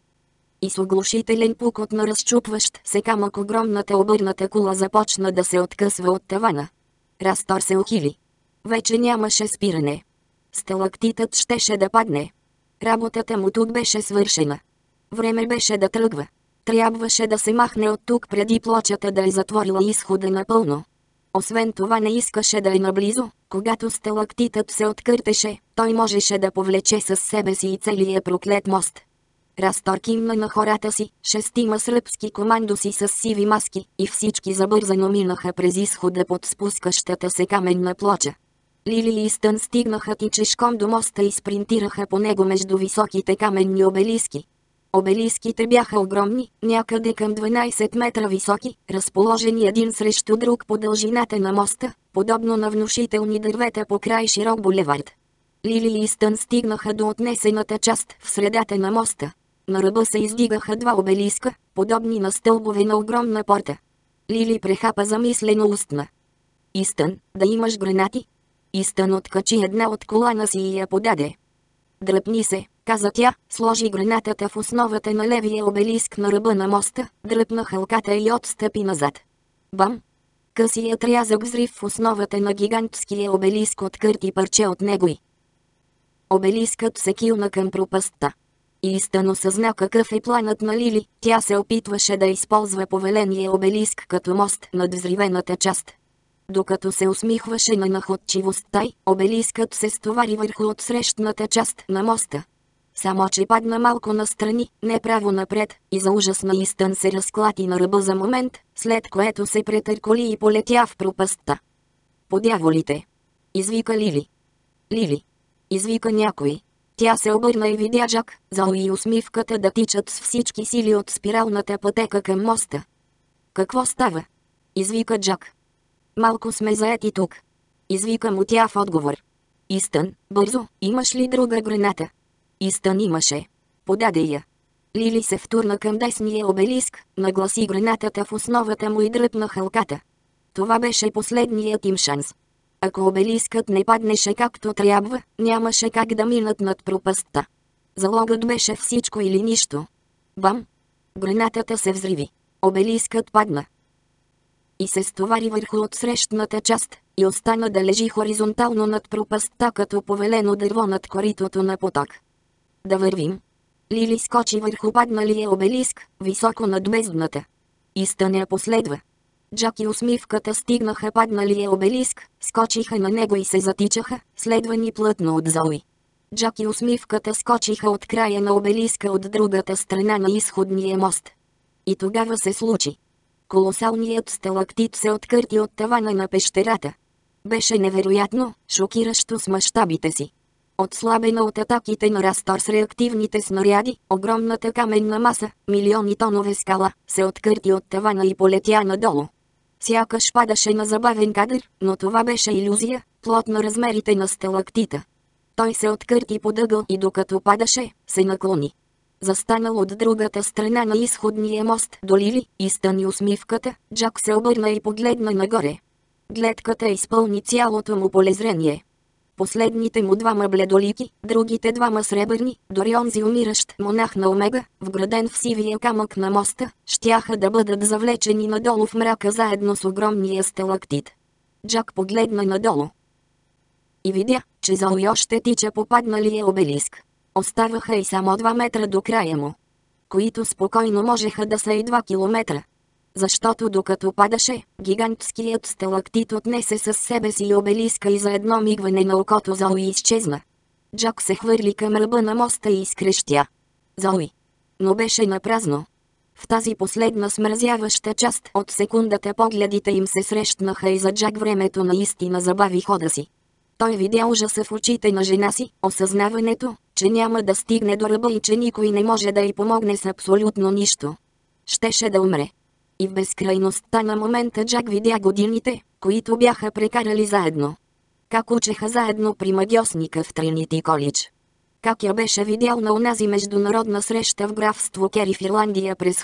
И с оглушителен пукот на разчупващ се камък огромната обърната кула започна да се откъсва от тавана. Растор се ухили. Вече нямаше спиране. Сталактитът щеше да падне. Работата му тук беше свършена. Време беше да тръгва. Трябваше да се махне от тук преди плочата да е затворила изхода напълно. Освен това не искаше да е наблизо, когато сталактитът се откъртеше, той можеше да повлече със себе си и целия проклет мост. Растор кимна на хората си, 6 сръбски командоси с сиви маски, и всички забързано минаха през изхода под спускащата се каменна плоча. Лили и Истън стигнаха тичешком до моста и спринтираха по него между високите каменни обелиски. Обелиските бяха огромни, някъде към 12 метра високи, разположени един срещу друг по дължината на моста, подобно на внушителни дървета по край широк булевард. Лили и Истън стигнаха до отнесената част в средата на моста. На ръба се издигаха 2 обелиска, подобни на стълбове на огромна порта. Лили прехапа замислено устна. Истън, да имаш гранати? Истън откачи една от колана си и я подаде. Дръпни се, каза тя, сложи гранатата в основата на левия обелиск на ръба на моста, дръпна хълката и отстъпи назад. Бам! Късият рязък взрив в основата на гигантския обелиск откърти парче от него и обелискът се килна към пропастта. И Истън осъзна какъв е планът на Лили, тя се опитваше да използва повеления обелиск като мост над взривената част. Докато се усмихваше на находчивостта й, обелискът се стовари върху отсрещната част на моста. Само че падна малко настрани, не право напред, и за ужас на Истън се разклати на ръба за момент, след което се претърколи и полетя в пропастта. По дяволите! Извика Лили. Лили! Извика някой. Тя се обърна и видя Джак, Зои и усмивката да тичат с всички сили от спиралната пътека към моста. Какво става? Извика Джак. Малко сме заети тук. Извика му тя в отговор. Истън, бързо, имаш ли друга граната? Истън имаше. Подаде я. Лили се втурна към десния обелиск, нагласи гранатата в основата му и дръпна хълката. Това беше последният им шанс. Ако обелискът не паднеше както трябва, нямаше как да минат над пропастта. Залогът беше всичко или нищо. Бам! Гранатата се взриви. Обелискът падна и се стовари върху отсрещната част, и остана да лежи хоризонтално над пропастта като повелено дърво над коритото на поток. Да вървим. Лили скочи върху падналия обелиск, високо над бездната. Истън я последва. Джак и усмивката стигнаха падналия обелиск, скочиха на него и се затичаха, следвани плътно от Зои. Джак и усмивката скочиха от края на обелиска от другата страна на изходния мост. И тогава се случи. Колосалният сталактит се откърти от тавана на пещерата. Беше невероятно, шокиращо с мащабите си. Отслабена от атаките на Растор с реактивните снаряди, огромната каменна маса, милиони тонове скала, се откърти от тавана и полетя надолу. Сякаш падаше на забавен кадър, но това беше илюзия, плод на размерите на сталактита. Той се откърти под ъгъл и докато падаше, се наклони. Застанал от другата страна на изходния мост до Лили, Истън и усмивката, Джак се обърна и погледна нагоре. Гледката изпълни цялото му полезрение. Последните му 2 бледолики, другите 2 сребърни, дори онзи умиращ монах на Омега, вграден в сивия камък на моста, щяха да бъдат завлечени надолу в мрака заедно с огромния сталактит. Джак погледна надолу и видя, че Зои още тича по падналия обелиск. Оставаха и само 2 метра до края му, които спокойно можеха да са и 2 километра. Защото докато падаше, гигантският сталактит отнесе със себе си обелиска и за едно мигване на окото Зои изчезна. Джак се хвърли към ръба на моста и изкрещя: Зои! Но беше напразно. В тази последна смразяваща част от секундата погледите им се срещнаха и за Джак времето наистина забави хода си. Той видя ужаса в очите на жена си, осъзнаването, че няма да стигне до ръба и че никой не може да й помогне с абсолютно нищо. Щеше да умре. И в безкрайността на момента Джак видя годините, които бяха прекарали заедно. Как учеха заедно при магьосника в Тринити Колидж. Как я беше видял на онази международна среща в графство Кери в Ирландия през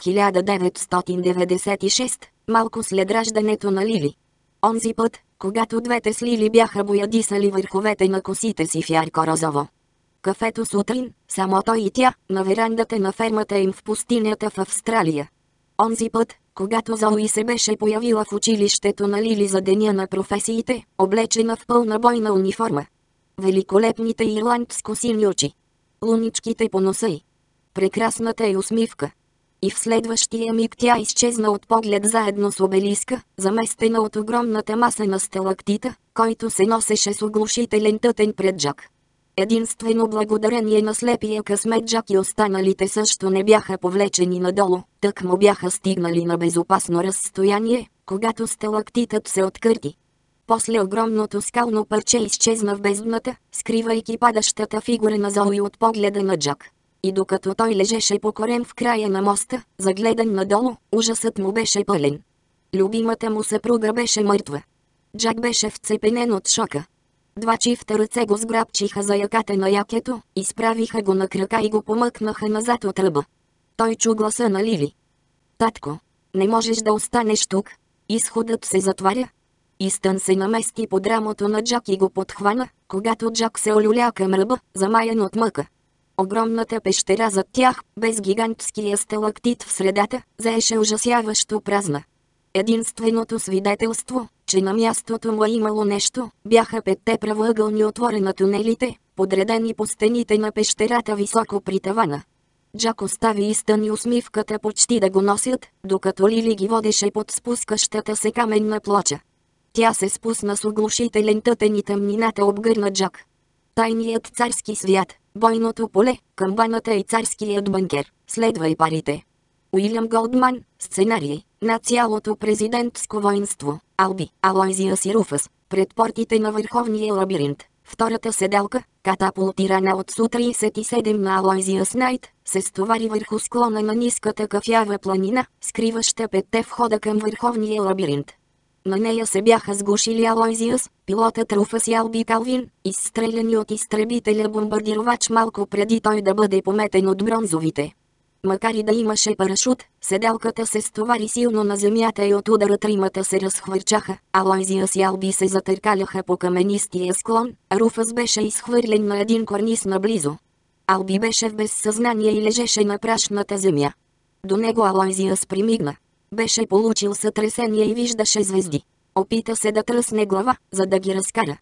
1996, малко след раждането на Лили. Онзи път, когато двете с Лили бяха боядисали върховете на косите си в ярко-розово кафето сутрин, само той и тя, на верандата на фермата им в пустинята в Австралия. Онзи път, когато Зои се беше появила в училището на Лили за деня на професиите, облечена в пълна бойна униформа. Великолепните ирландско-сини очи. Луничките по носа й. Прекрасната й усмивка. И в следващия миг тя изчезна от поглед заедно с обелиска, заместена от огромната маса на сталактита, който се носеше с оглушителен тътен пред Джак. Единствено благодарение на слепия късмет Джак и останалите също не бяха повлечени надолу, тък му бяха стигнали на безопасно разстояние, когато сталактитът се откърти. После огромното скално парче изчезна в бездната, скривайки падащата фигура на Зои от погледа на Джак. И докато той лежеше по корем в края на моста, загледан надолу, ужасът му беше пълен. Любимата му съпруга беше мъртва. Джак беше вцепенен от шока. Два чифта ръце го сграбчиха за яката на якето, изправиха го на крака и го помъкнаха назад от ръба. Той чу гласа на Лили. Татко, не можеш да останеш тук. Изходът се затваря. Истън се намести под рамото на Джак и го подхвана, когато Джак се олюля към ръба, замаян от мъка. Огромната пещера зад тях, без гигантския сталактит в средата, заеше ужасяващо празна. Единственото свидетелство, че на мястото му имало нещо, бяха петте правоъгълни отвора на тунелите, подредени по стените на пещерата високо при тавана. Джак остави Истън и усмивката почти да го носят, докато Лили ги водеше под спускащата се каменна плоча. Тя се спусна с оглушителен тътен и тъмнината обгърна Джак. Тайният царски свят, бойното поле, камбаната и царският банкер, следвай парите. Уилям Голдман, сценарий, на цялото президентско воинство, Алби, Алойзиас и Руфъс, пред портите на върховния лабиринт. Втората седалка, катапултирана от Су-37 на Алойзиас Найт, се стовари върху склона на ниската кафява планина, скриваща петте входа към върховния лабиринт. На нея се бяха сгушили Алойзиас, пилотът Руфъс и Алби Калвин, изстреляни от изтребителя бомбардировач малко преди той да бъде пометен от бронзовите. Макар и да имаше парашут, седалката се стовари силно на земята и от удара тримата се разхвърчаха. Алойзиас и Алби се затъркаляха по каменистия склон, а Руфъс беше изхвърлен на един корниз наблизо. Алби беше в безсъзнание и лежеше на прашната земя. До него Алойзиас примигна. Беше получил сътресение и виждаше звезди. Опита се да тръсне глава, за да ги разкара.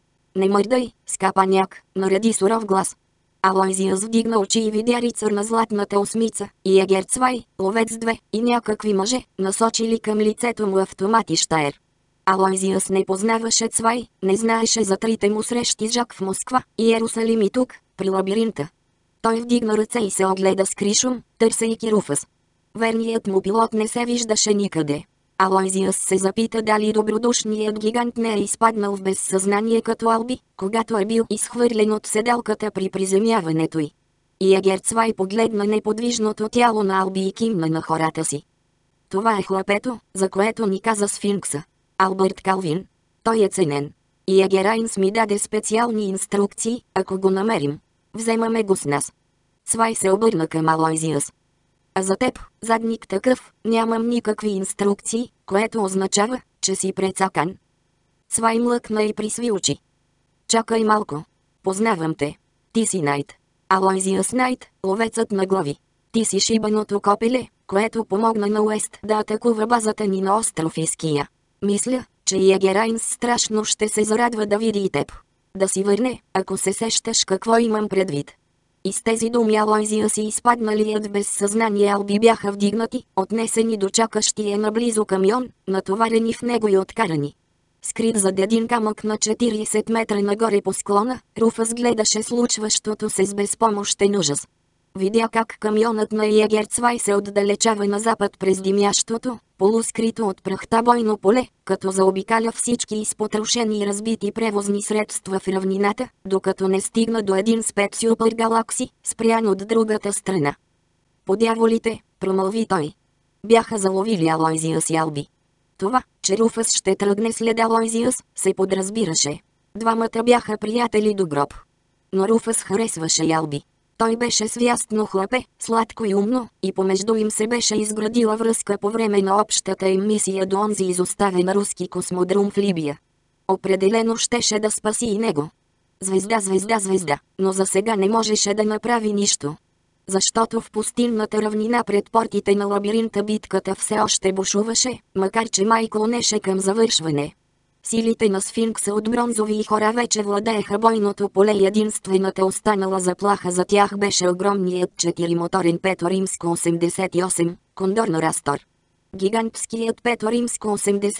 Не мърдай, скапаняк, нареди суров глас. Алойзиас вдигна очи и видя рицар на златната осмица, и Егерцвай, ловец 2, и някакви мъже, насочили към лицето му автомати Штайр. Алойзиас не познаваше Цвай, не знаеше за трите му срещи с Жак в Москва и Иерусалим и тук, при лабиринта. Той вдигна ръце и се огледа с кришум, търсейки Руфъс. Верният му пилот не се виждаше никъде. Алойзиас се запита дали добродушният гигант не е изпаднал в безсъзнание като Алби, когато е бил изхвърлен от седалката при приземяването й. И Егерцвай погледна неподвижното тяло на Алби и кимна на хората си. Това е хлапето, за което ни каза Сфинкса. Албърт Калвин. Той е ценен. И Егерайнс ми даде специални инструкции, ако го намерим. Вземаме го с нас. Цвай се обърна към Алойзиас. А за теб, задник такъв, нямам никакви инструкции, което означава, че си прецакан. Цвай млъкна и присви очи. Чакай малко. Познавам те. Ти си Найт. Алойзиас Найт, ловецът на глави. Ти си шибаното копеле, което помогна на Уест да атакува базата ни на остров Иския. Мисля, че и Егерайнс страшно ще се зарадва да види и теб. Да си върне, ако се сещаш какво имам предвид. И с тези думи Алойзия си изпадналият без съзнание Алби бяха вдигнати, отнесени до чакащия наблизо камион, натоварени в него и откарани. Скрит зад един камък на 40 метра нагоре по склона, Руфъс гледаше случващото се с безпомощен ужас. Видя как камионът на Егерцвай се отдалечава на запад през димящото, полускрито от прахта бойно поле, като заобикаля всички изпотрошени и разбити превозни средства в равнината, докато не стигна до един спецсупер галакси, спрян от другата страна. "Подяволите", промълви той. Бяха заловили Алойзиас и Алби. Това, че Руфъс ще тръгне след Алойзиас, се подразбираше. Двамата бяха приятели до гроб. Но Руфъс харесваше Алби. Той беше свястно хлапе, сладко и умно, и помежду им се беше изградила връзка по време на общата им мисия до онзи изоставен руски космодрум в Либия. Определено щеше да спаси и него. Звезда, звезда, звезда, но за сега не можеше да направи нищо. Защото в пустинната равнина пред портите на лабиринта битката все още бушуваше, макар че май клонеше към завършване. Силите на сфинкса от бронзови хора вече владееха бойното поле и единствената останала заплаха за тях беше огромният 4-моторен Пето Римско 88, Кондор на Растор. Гигантският Пето Римско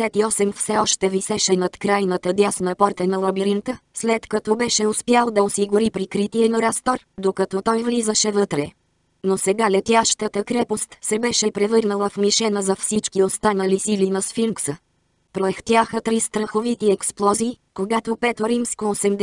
88 все още висеше над крайната дясна порта на лабиринта, след като беше успял да осигури прикритие на Растор, докато той влизаше вътре. Но сега летящата крепост се беше превърнала в мишена за всички останали сили на сфинкса. Проехтяха 3 страховити експлозии, когато Пето Римско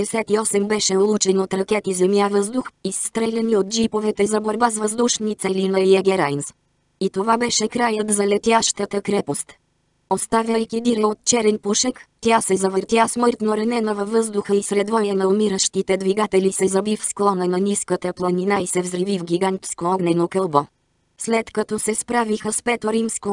88 беше улучен от ракети земя-въздух, изстреляни от джиповете за борба с въздушни цели на Егерайнс. И това беше краят за летящата крепост. Оставяйки дира от черен пушек, тя се завъртя смъртно ранена във въздуха и сред воя на умиращите двигатели се заби в склона на ниската планина и се взриви в гигантско огнено кълбо. След като се справиха с Пето Римско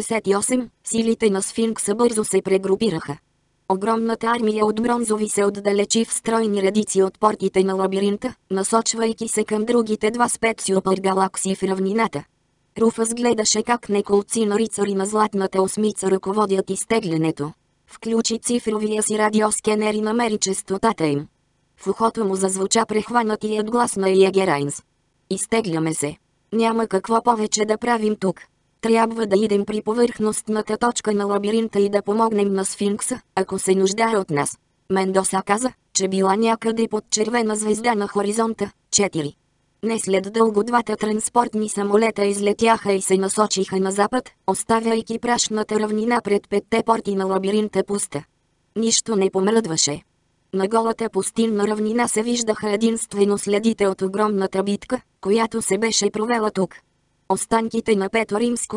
88, силите на сфинкса бързо се прегрупираха. Огромната армия от бронзови се отдалечи в стройни редици от портите на лабиринта, насочвайки се към другите два спецсупер галаксии в равнината. Руфъс гледаше как неколци на рицари на Златната осмица ръководят изтеглянето. Включи цифровия си радиоскенер и намери честотата им. В ухото му зазвуча прехванатият глас на Егерайнс. "Изтегляме се. Няма какво повече да правим тук. Трябва да идем при повърхностната точка на лабиринта и да помогнем на сфинкса, ако се нуждае от нас." Мендоса каза, че била някъде под червена звезда на хоризонта. 4. Не след дълго двата транспортни самолета излетяха и се насочиха на запад, оставяйки прашната равнина пред 5-те порти на лабиринта пуста. Нищо не помръдваше. На голата пустинна равнина се виждаха единствено следите от огромната битка, която се беше провела тук. Останките на Пето Римско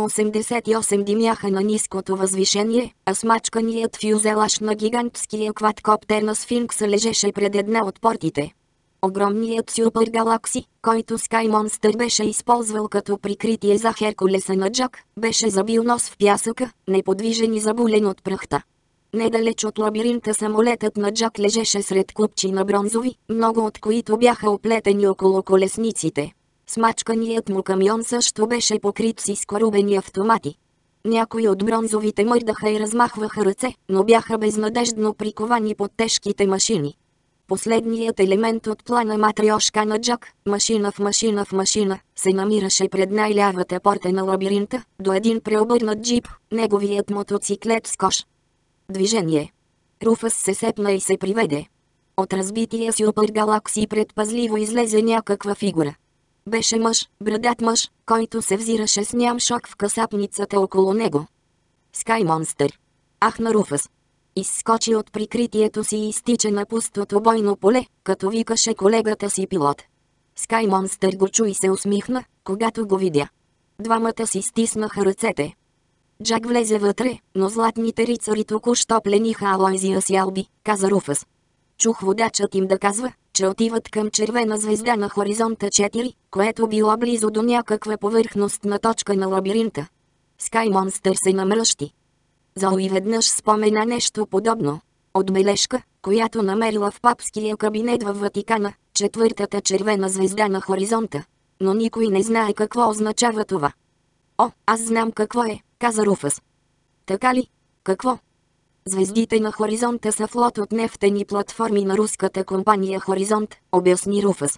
88 димяха на ниското възвишение, а смачканият фюзелаж на гигантския квадкоптер на сфинкса лежеше пред една от портите. Огромният супер галакси, който Скай Монстър беше използвал като прикритие за Херкулеса на Джак, беше забил нос в пясъка, неподвижен и забулен от прахта. Недалеч от лабиринта самолетът на Джак лежеше сред купчи на бронзови, много от които бяха оплетени около колесниците. Смачканият му камион също беше покрит с изкорубени автомати. Някои от бронзовите мърдаха и размахваха ръце, но бяха безнадеждно приковани под тежките машини. Последният елемент от плана Матриошка на Джак, машина в машина в машина, се намираше пред най-лявата порта на лабиринта, до един преобърнат джип, неговият мотоциклет с кош. Движение. Руфъс се сепна и се приведе. От разбития супер галакси предпазливо излезе някаква фигура. Беше мъж, брадат мъж, който се взираше с ням шок в касапницата около него. "Скай Монстър!" ахна Руфъс. Изскочи от прикритието си и изтича на пустото бойно поле, като викаше колегата си пилот. Скай Монстър го чу и се усмихна, когато го видя. Двамата си стиснаха ръцете. Джак влезе вътре, но златните рицари току-що плениха Алойзиас и Алби, каза Руфъс. Чух водачът им да казва, че отиват към червена звезда на хоризонта 4, което било близо до някаква повърхностна точка на лабиринта. Скай Монстър се намръщи. Зои веднъж спомена нещо подобно. Отбележка, която намерила в папския кабинет във Ватикана, четвъртата червена звезда на хоризонта. Но никой не знае какво означава това. "О, аз знам какво е", каза Руфъс. "Така ли? Какво?" "Звездите на хоризонта са флот от нефтени платформи на руската компания Хоризонт", обясни Руфъс.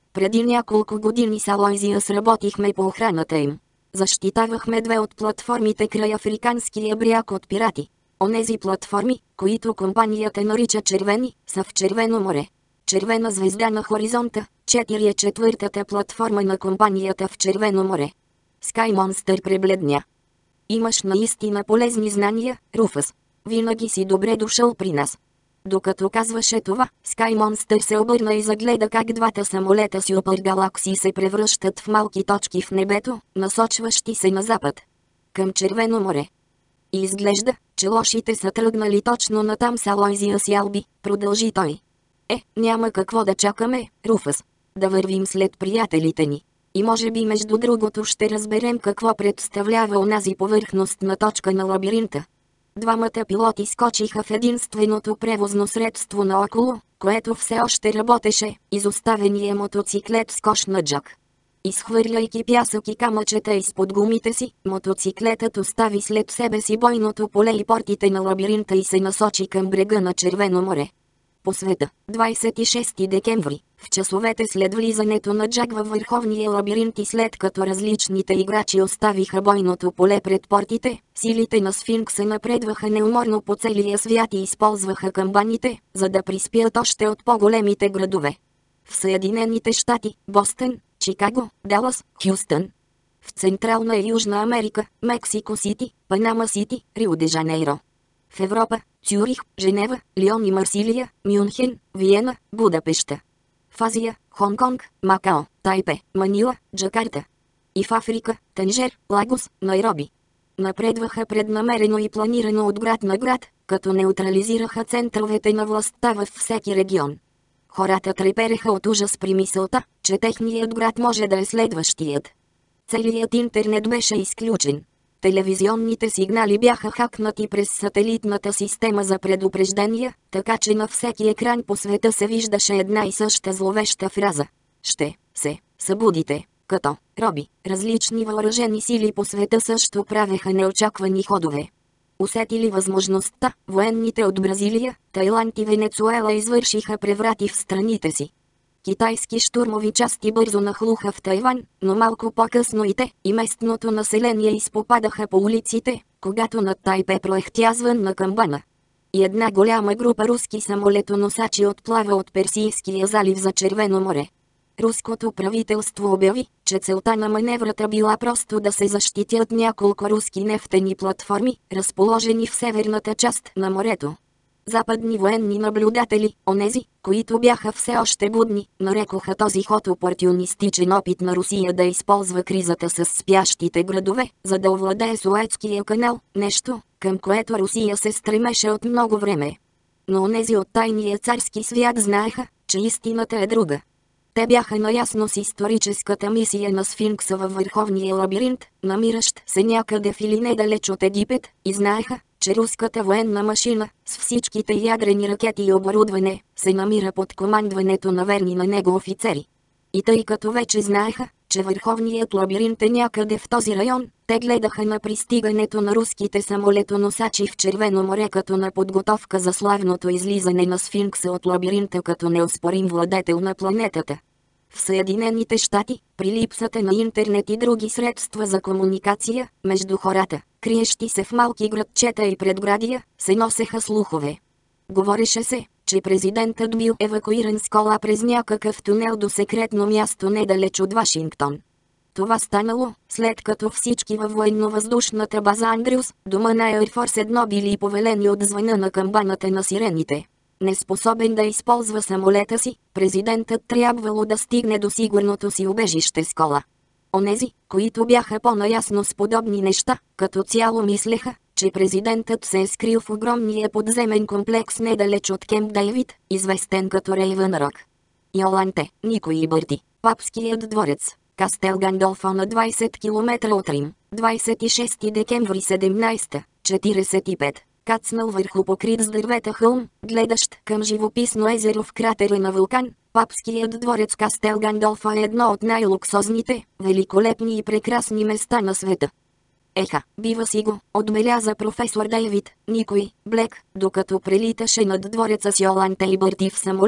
Преди няколко години с Алойзиас работихме по охраната им. Защитавахме две от платформите край Африканския бряг от пирати. Онези платформи, които компанията нарича червени, са в Червено море. Червена звезда на хоризонта, 4 е четвъртата платформа на компанията в Червено море. Скай Монстър пребледня. Имаш наистина полезни знания, Руфъс. Винаги си добре дошъл при нас. Докато казваше това, Скай Монстър се обърна и загледа как двата самолета Супер-Галакси се превръщат в малки точки в небето, насочващи се на запад. Към Червено море. И изглежда, че лошите са тръгнали точно натам с Алойзиас и Алби, продължи той. Няма какво да чакаме, Руфъс. Да вървим след приятелите ни. И може би между другото ще разберем какво представлява онази повърхностна точка на лабиринта. Двамата пилоти скочиха в единственото превозно средство наоколо, което все още работеше, изоставения мотоциклет с кош на джак. Изхвърляйки пясък и камъчета изпод гумите си, мотоциклетът остави след себе си бойното поле и портите на лабиринта и се насочи към брега на Червено море. По света, 26 декември, в часовете след влизането на Джак във върховния лабиринт и след като различните играчи оставиха бойното поле пред портите, силите на Сфинкса напредваха неуморно по целия свят и използваха камбаните, за да приспият още от по-големите градове. В Съединените щати, Бостън, Чикаго, Далас, Хюстън. В Централна и Южна Америка, Мексико Сити, Панама Сити, Рио де Жанейро. В Европа, Цюрих, Женева, Лион и Марсилия, Мюнхен, Виена, Будапеща. В Азия, Хонконг, Макао, Тайпе, Манила, Джакарта. И в Африка, Танжер, Лагос, Найроби. Напредваха преднамерено и планирано от град на град, като неутрализираха центровете на властта във всеки регион. Хората трепереха от ужас при мисълта, че техният град може да е следващият. Целият интернет беше изключен. Телевизионните сигнали бяха хакнати през сателитната система за предупреждения, така че на всеки екран по света се виждаше една и съща зловеща фраза. Ще се събудите, като роби. Различни въоръжени сили по света също правеха неочаквани ходове. Усетили възможността, военните от Бразилия, Тайланд и Венецуела извършиха преврати в страните си. Китайски щурмови части бързо нахлуха в Тайван, но малко по-късно и те, и местното население изпопадаха по улиците, когато над Тайпе проехтя звън на камбана. И една голяма група руски самолетоносачи отплава от Персийския залив за Червено море. Руското правителство обяви, че целта на маневрата била просто да се защитят няколко руски нефтени платформи, разположени в северната част на морето. Западни военни наблюдатели, онези, които бяха все още будни, нарекоха този ход опортюнистичен опит на Русия да използва кризата с спящите градове, за да овладее Суецкия канал, нещо, към което Русия се стремеше от много време. Но онези от тайния царски свят знаеха, че истината е друга. Те бяха наясно с историческата мисия на Сфинкса във върховния лабиринт, намиращ се някъде в или недалеч от Египет, и знаеха, че руската военна машина, с всичките ядрени ракети и оборудване, се намира под командването на верни на него офицери. И тъй като вече знаеха, че върховният лабиринт е някъде в този район, те гледаха на пристигането на руските самолетоносачи в Червено море като на подготовка за славното излизане на Сфинкса от лабиринта като неоспорим владетел на планетата. В Съединените щати, при липсата на интернет и други средства за комуникация между хората, криещи се в малки градчета и предградия, се носеха слухове. Говореше се, че президентът бил евакуиран с кола през някакъв тунел до секретно място недалеч от Вашингтон. Това станало, след като всички във военно-въздушната база Андрюс, дома на Air Force 1 били повелени от звъна на камбаната на сирените. Неспособен да използва самолета си, президентът трябвало да стигне до сигурното си убежище с кола. Онези, които бяха по-наясно с подобни неща, като цяло мислеха, че президентът се е скрил в огромния подземен комплекс недалеч от Кемп Дейвид, известен като Рейвън Рок. Йоланте, Нико и Бърти, папският дворец, Кастел Гандолфо на 20 км от Рим, 26 декември 17:45. Кацнал върху покрит с дървета хълм, гледащ към живописно езеро в кратера на вулкан. Папският дворец Кастел Гандолфо е едно от най-луксозните, великолепни и прекрасни места на света. Еха, бива си го, отбеляза професор Дейвид, Никой, Блек, докато прелиташе над двореца с Йоланта и Бърти в самолет,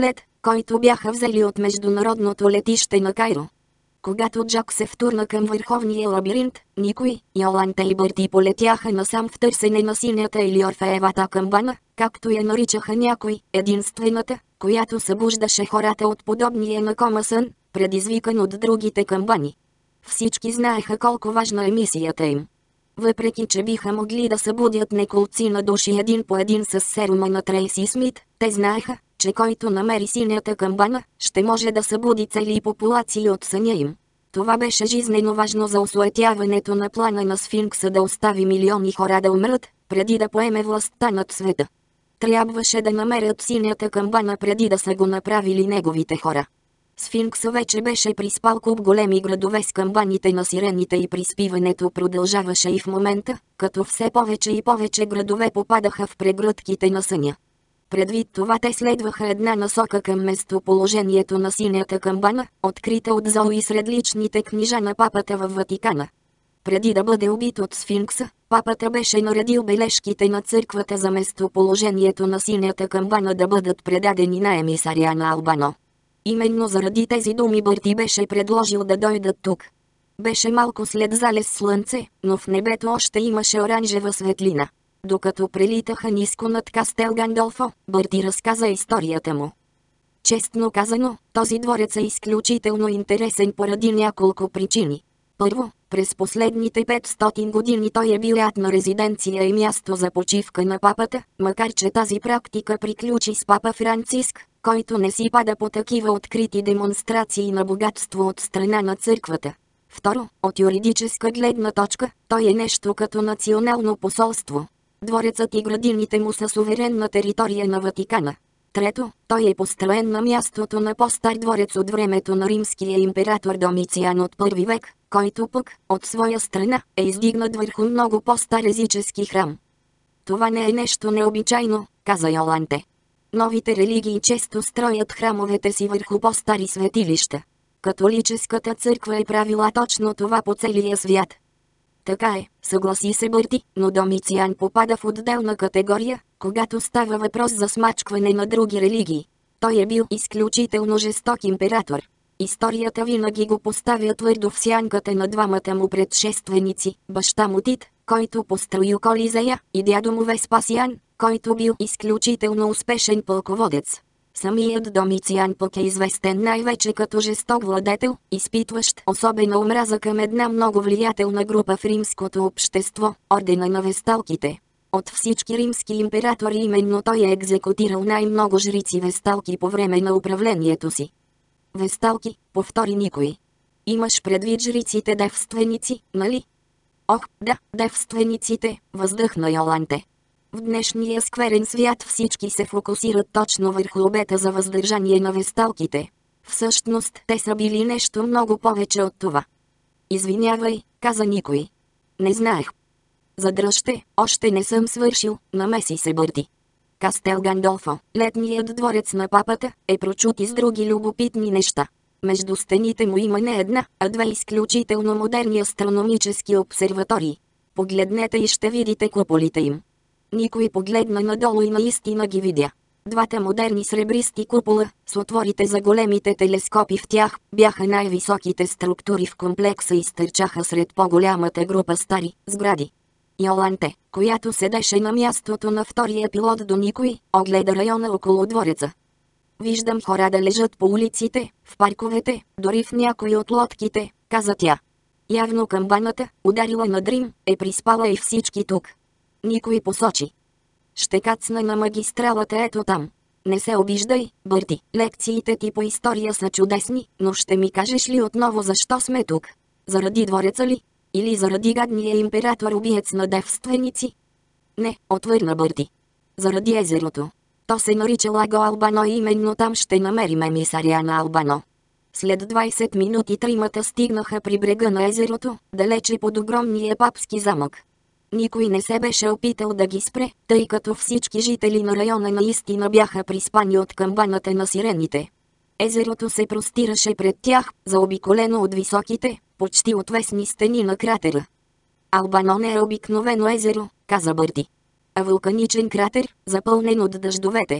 който бяха взели от международното летище на Кайро. Когато Джак се втурна към върховния лабиринт, никой, Йоланта и Бърти полетяха насам в търсене на синята или Орфеевата камбана, както я наричаха някой, единствената, която събуждаше хората от подобния на кома сън, предизвикан от другите камбани. Всички знаеха колко важна е мисията им. Въпреки че биха могли да събудят неколци на души един по един с серума на Трейси Смит, те знаеха, че който намери синята камбана, ще може да събуди цели популации от съня им. Това беше жизнено важно за осуетяването на плана на Сфинкса да остави милиони хора да умрат, преди да поеме властта над света. Трябваше да намерят синята камбана преди да са го направили неговите хора. Сфинкса вече беше приспал куп големи градове с камбаните на сирените и приспиването продължаваше и в момента, като все повече и повече градове попадаха в прегръдките на съня. Предвид това те следваха една насока към местоположението на синята камбана, открита от Зои сред личните книжа на папата във Ватикана. Преди да бъде убит от Сфинкса, папата беше наредил бележките на църквата за местоположението на синята камбана да бъдат предадени на емисаря на Албано. Именно заради тези думи Бърти беше предложил да дойдат тук. Беше малко след залез слънце, но в небето още имаше оранжева светлина. Докато прелитаха ниско над Кастел Гандолфо, Бърти разказа историята му. Честно казано, този дворец е изключително интересен поради няколко причини. Първо, през последните 500 години той е бил ятна резиденция и място за почивка на папата, макар че тази практика приключи с папа Франциск, който не си пада по такива открити демонстрации на богатство от страна на църквата. Второ, от юридическа гледна точка, той е нещо като национално посолство. Дворецът и градините му са суверенна територия на Ватикана. Трето, той е построен на мястото на по-стар дворец от времето на римския император Домициан от първи век, който пък, от своя страна, е издигнат върху много по-стар езически храм. Това не е нещо необичайно, каза Йоланте. Новите религии често строят храмовете си върху по-стари светилища. Католическата църква е правила точно това по целия свят. Така е, съгласи се Бърти, но Домициан попада в отделна категория, когато става въпрос за смачкване на други религии. Той е бил изключително жесток император. Историята винаги го поставя твърдо в сянката на двамата му предшественици, баща му Тит, който построил Колизея, и дядо му Веспасиан, който бил изключително успешен пълководец. Самият Домициан пък е известен най-вече като жесток владетел, изпитващ особена омраза към една много влиятелна група в римското общество – ордена на весталките. От всички римски императори именно той е екзекутирал най-много жрици весталки по време на управлението си. Весталки, повтори никой. Имаш предвид жриците девственици, нали? Ох, да, девствениците, въздъхна Йоланте. В днешния скверен свят всички се фокусират точно върху обета за въздържание на весталките. Всъщност те са били нещо много повече от това. Извинявай, каза никой. Не знаех. Задръжте, още не съм свършил, намеси се Бърти. Кастел Гандолфо, летният дворец на папата, е прочут и с други любопитни неща. Между стените му има не една, а две изключително модерни астрономически обсерватории. Погледнете и ще видите куполите им. Никой погледна надолу и наистина ги видя. Двата модерни сребристи купола, с отворите за големите телескопи в тях, бяха най-високите структури в комплекса и стърчаха сред по-голямата група стари сгради. Йоланте, която седеше на мястото на втория пилот до никой, огледа района около двореца. Виждам хора да лежат по улиците, в парковете, дори в някои от лодките, каза тя. Явно камбаната, ударила над Рим, е приспала и всички тук. Никой посочи. Ще кацна на магистралата ето там. Не се обиждай, Бърти, лекциите ти по история са чудесни, но ще ми кажеш ли отново защо сме тук? Заради двореца ли? Или заради гадния император убиец на девственици? Не, отвърна Бърти. Заради езерото. То се нарича Лаго Албано и именно там ще намерим емисаря на Албано. След 20 минути тримата стигнаха при брега на езерото, далече под огромния папски замък. Никой не се беше опитал да ги спре, тъй като всички жители на района наистина бяха приспани от камбаната на сирените. Езерото се простираше пред тях, заобиколено от високите, почти отвесни стени на кратера. Албано не е обикновено езеро, каза Бърти, а вулканичен кратер, запълнен от дъждовете.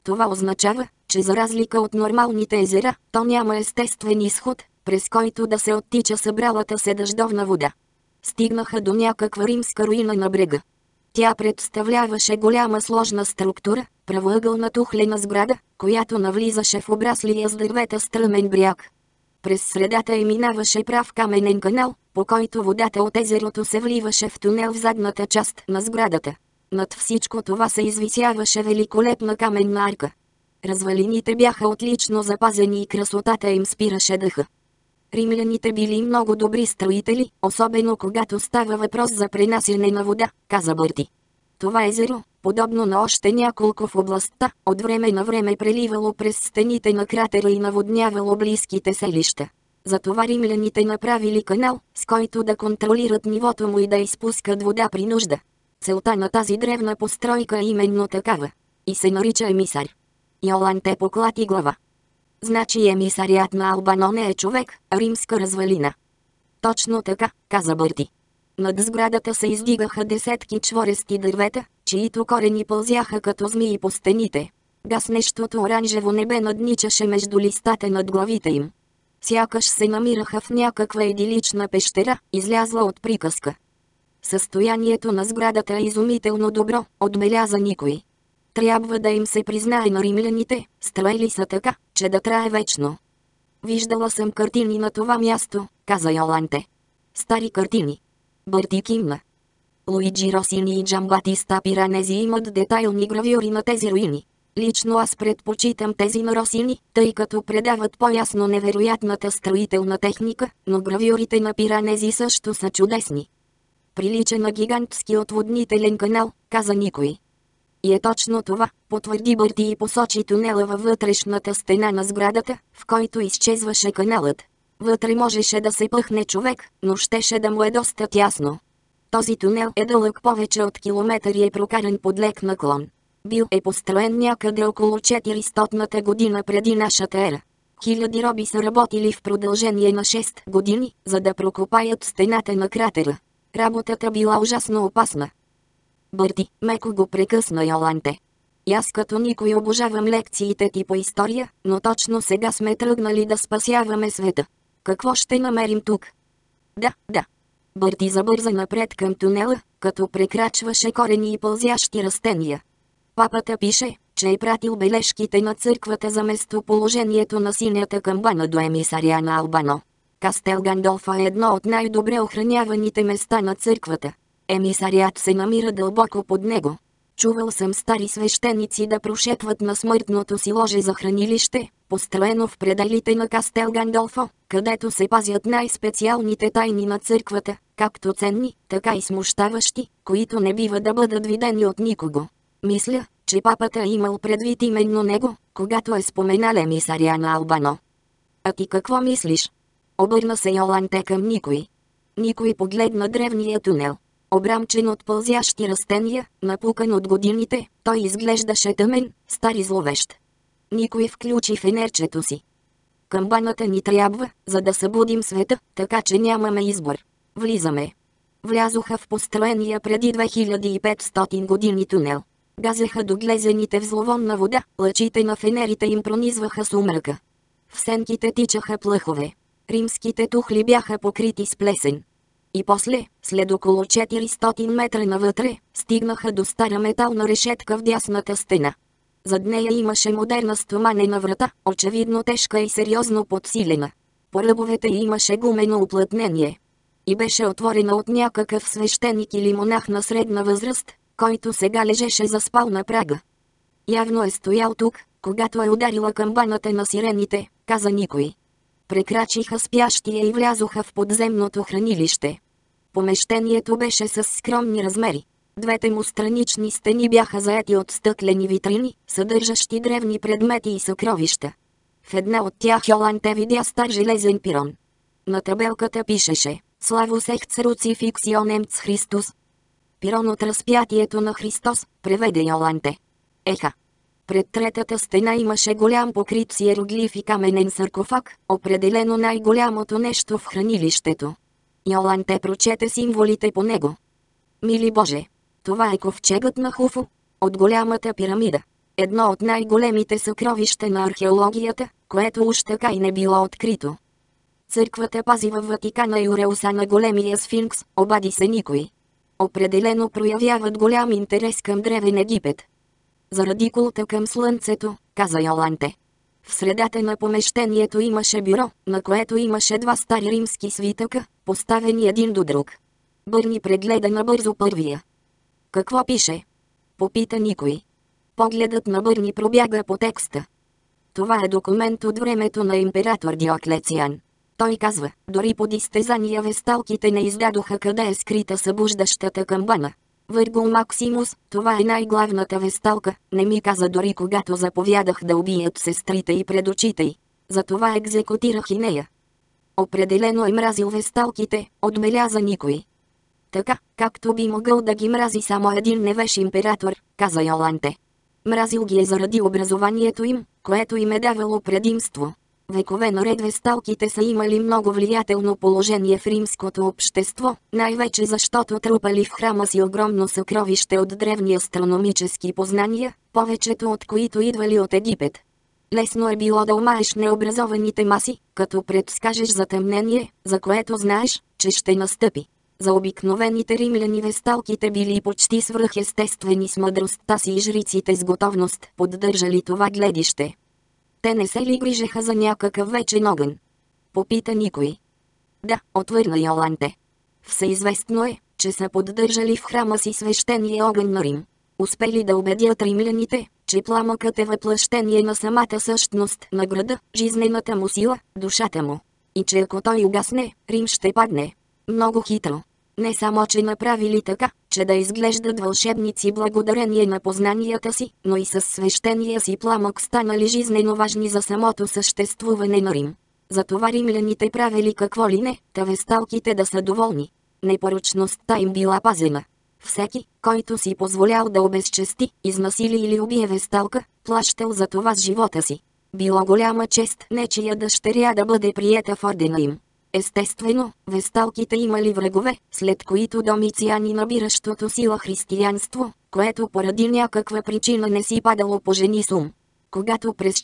Това означава, че за разлика от нормалните езера, то няма естествен изход, през който да се оттича събралата се дъждовна вода. Стигнаха до някаква римска руина на брега. Тя представляваше голяма сложна структура, правоъгълна тухлена сграда, която навлизаше в обраслия с дървета стръмен бряг. През средата минаваше прав каменен канал, по който водата от езерото се вливаше в тунел в задната част на сградата. Над всичко това се извисяваше великолепна каменна арка. Развалините бяха отлично запазени и красотата им спираше дъха. Римляните били много добри строители, особено когато става въпрос за пренасяне на вода, каза Бърти. Това езеро, подобно на още няколко в областта, от време на време преливало през стените на кратера и наводнявало близките селища. Затова римляните направили канал, с който да контролират нивото му и да изпускат вода при нужда. Целта на тази древна постройка е именно такава. И се нарича емисар. Йоланте поклати глава. Значи емисарият на Албано не е човек, а римска развалина. Точно така, каза Бърти. Над сградата се издигаха десетки чворести дървета, чието корени пълзяха като змии по стените. Гаснещото оранжево небе надничаше между листата над главите им. Сякаш се намираха в някаква идилична пещера, излязла от приказка. Състоянието на сградата е изумително добро, отбеляза никой. Трябва да им се признае на римляните, строили са така, че да трае вечно. Виждала съм картини на това място, каза Йоланте. Стари картини. Бърти кимна. Луиджи Росини и Джамбатиста Пиранези имат детайлни гравюри на тези руини. Лично аз предпочитам тези на Росини, тъй като предават по-ясно невероятната строителна техника, но гравюрите на Пиранези също са чудесни. Прилича на гигантски отводнителен канал, каза никой. И е точно това, потвърди Бърти и посочи тунела във вътрешната стена на сградата, в който изчезваше каналът. Вътре можеше да се пъхне човек, но щеше да му е доста тясно. Този тунел е дълъг повече от километър и е прокаран под лек наклон. Бил е построен някъде около 400-та година преди нашата ера. Хиляди роби са работили в продължение на 6 години, за да прокопаят стената на кратера. Работата била ужасно опасна. Бърти, меко го прекъсна Йоланте. И аз като никой обожавам лекциите ти по история, но точно сега сме тръгнали да спасяваме света. Какво ще намерим тук? Да. Бърти забърза напред към тунела, като прекрачваше корени и пълзящи растения. Папата пише, че е пратил бележките на църквата за местоположението на синята камбана до емисария на Албано. Кастел Гандолфа е едно от най-добре охраняваните места на църквата. Емисарият се намира дълбоко под него. Чувал съм стари свещеници да прошепват на смъртното си ложе за хранилище, построено в пределите на Кастел Гандолфо, където се пазят най-специалните тайни на църквата, както ценни, така и смущаващи, които не бива да бъдат видени от никого. Мисля, че папата е имал предвид именно него, когато е споменал емисария на Албано. А ти какво мислиш? Обърна се Йоланте към никой. Никой погледна древния тунел. Обрамчен от пълзящи растения, напукан от годините, той изглеждаше тъмен, стар и зловещ. Никой включи фенерчето си. Камбаната ни трябва, за да събудим света, така че нямаме избор. Влизаме. Влязоха в построения преди 2500 години тунел. Газеха до глезените в зловонна вода, лъчите на фенерите им пронизваха сумрака. В сенките тичаха плъхове. Римските тухли бяха покрити с плесен. И после, след около 400 метра навътре, стигнаха до стара метална решетка в дясната стена. Зад нея имаше модерна стоманена врата, очевидно тежка и сериозно подсилена. По ръбовете имаше гумено уплътнение. И беше отворена от някакъв свещеник или монах на средна възраст, който сега лежеше заспал на прага. Явно е стоял тук, когато е ударила камбаната на сирените, каза никой. Прекрачиха спящия и влязоха в подземното хранилище. Помещението беше с скромни размери. Двете му странични стени бяха заети от стъклени витрини, съдържащи древни предмети и съкровища. В една от тях Йоланте видя стар железен пирон. На табелката пишеше «Славус ехц Руцификсионем ц Христос». Пирон от разпятието на Христос, преведе Йоланте. Еха. Пред третата стена имаше голям покрит с иероглиф и каменен саркофаг, определено най-голямото нещо в хранилището. Йоланте прочете символите по него. Мили Боже! Това е ковчегът на Хуфо, от голямата пирамида. Едно от най-големите съкровища на археологията, което уж така и не било открито. Църквата пази във Ватикана и уреуса на големия сфинкс, обади се никой. Определено проявяват голям интерес към древен Египет. Заради култа към слънцето, каза Йоланте. В средата на помещението имаше бюро, на което имаше два стари римски свитъка, поставени един до друг. Бърни прегледа набързо първия. Какво пише? Попита никой. Погледът на Бърни пробяга по текста. Това е документ от времето на император Диоклециан. Той казва, дори по изтезания весталките не издадоха къде е скрита събуждащата камбана. Въргул Максимус, това е най-главната весталка, не ми каза дори когато заповядах да убият сестрите и пред очите й. Затова екзекутирах и нея. Определено е мразил весталките, отбеляза никой. Така, както би могъл да ги мрази само един невеж император, каза Йоланте. Мразил ги е заради образованието им, което им е давало предимство. Векове наред весталките са имали много влиятелно положение в римското общество, най-вече защото трупали в храма си огромно съкровище от древни астрономически познания, повечето от които идвали от Египет. Лесно е било да омаеш необразованите маси, като предскажеш затъмнение, за което знаеш, че ще настъпи. За обикновените римляни весталките били почти свръхестествени с мъдростта си и жриците с готовност поддържали това гледище. Те не се ли грижеха за някакъв вечен огън? Попита никой. Да, отвърна Йоланте. Всеизвестно е, че са поддържали в храма си свещения огън на Рим. Успели да убедят римляните, че пламъкът е въплъщение на самата същност на града, жизнената му сила, душата му. И че ако той угасне, Рим ще падне. Много хитро. Не само че направили така, че да изглеждат вълшебници благодарение на познанията си, но и със свещения си пламък станали жизнено важни за самото съществуване на Рим. Затова римляните правили какво ли не, та весталките да са доволни. Непорочността им била пазена. Всеки, който си позволял да обезчести, изнасили или убие весталка, плащал за това с живота си. Било голяма чест нечия дъщеря да бъде приета в ордена им. Естествено, весталките имали врагове, след които Домициан и набиращото сила християнство, което поради някаква причина не си падало по жени с ум. Когато през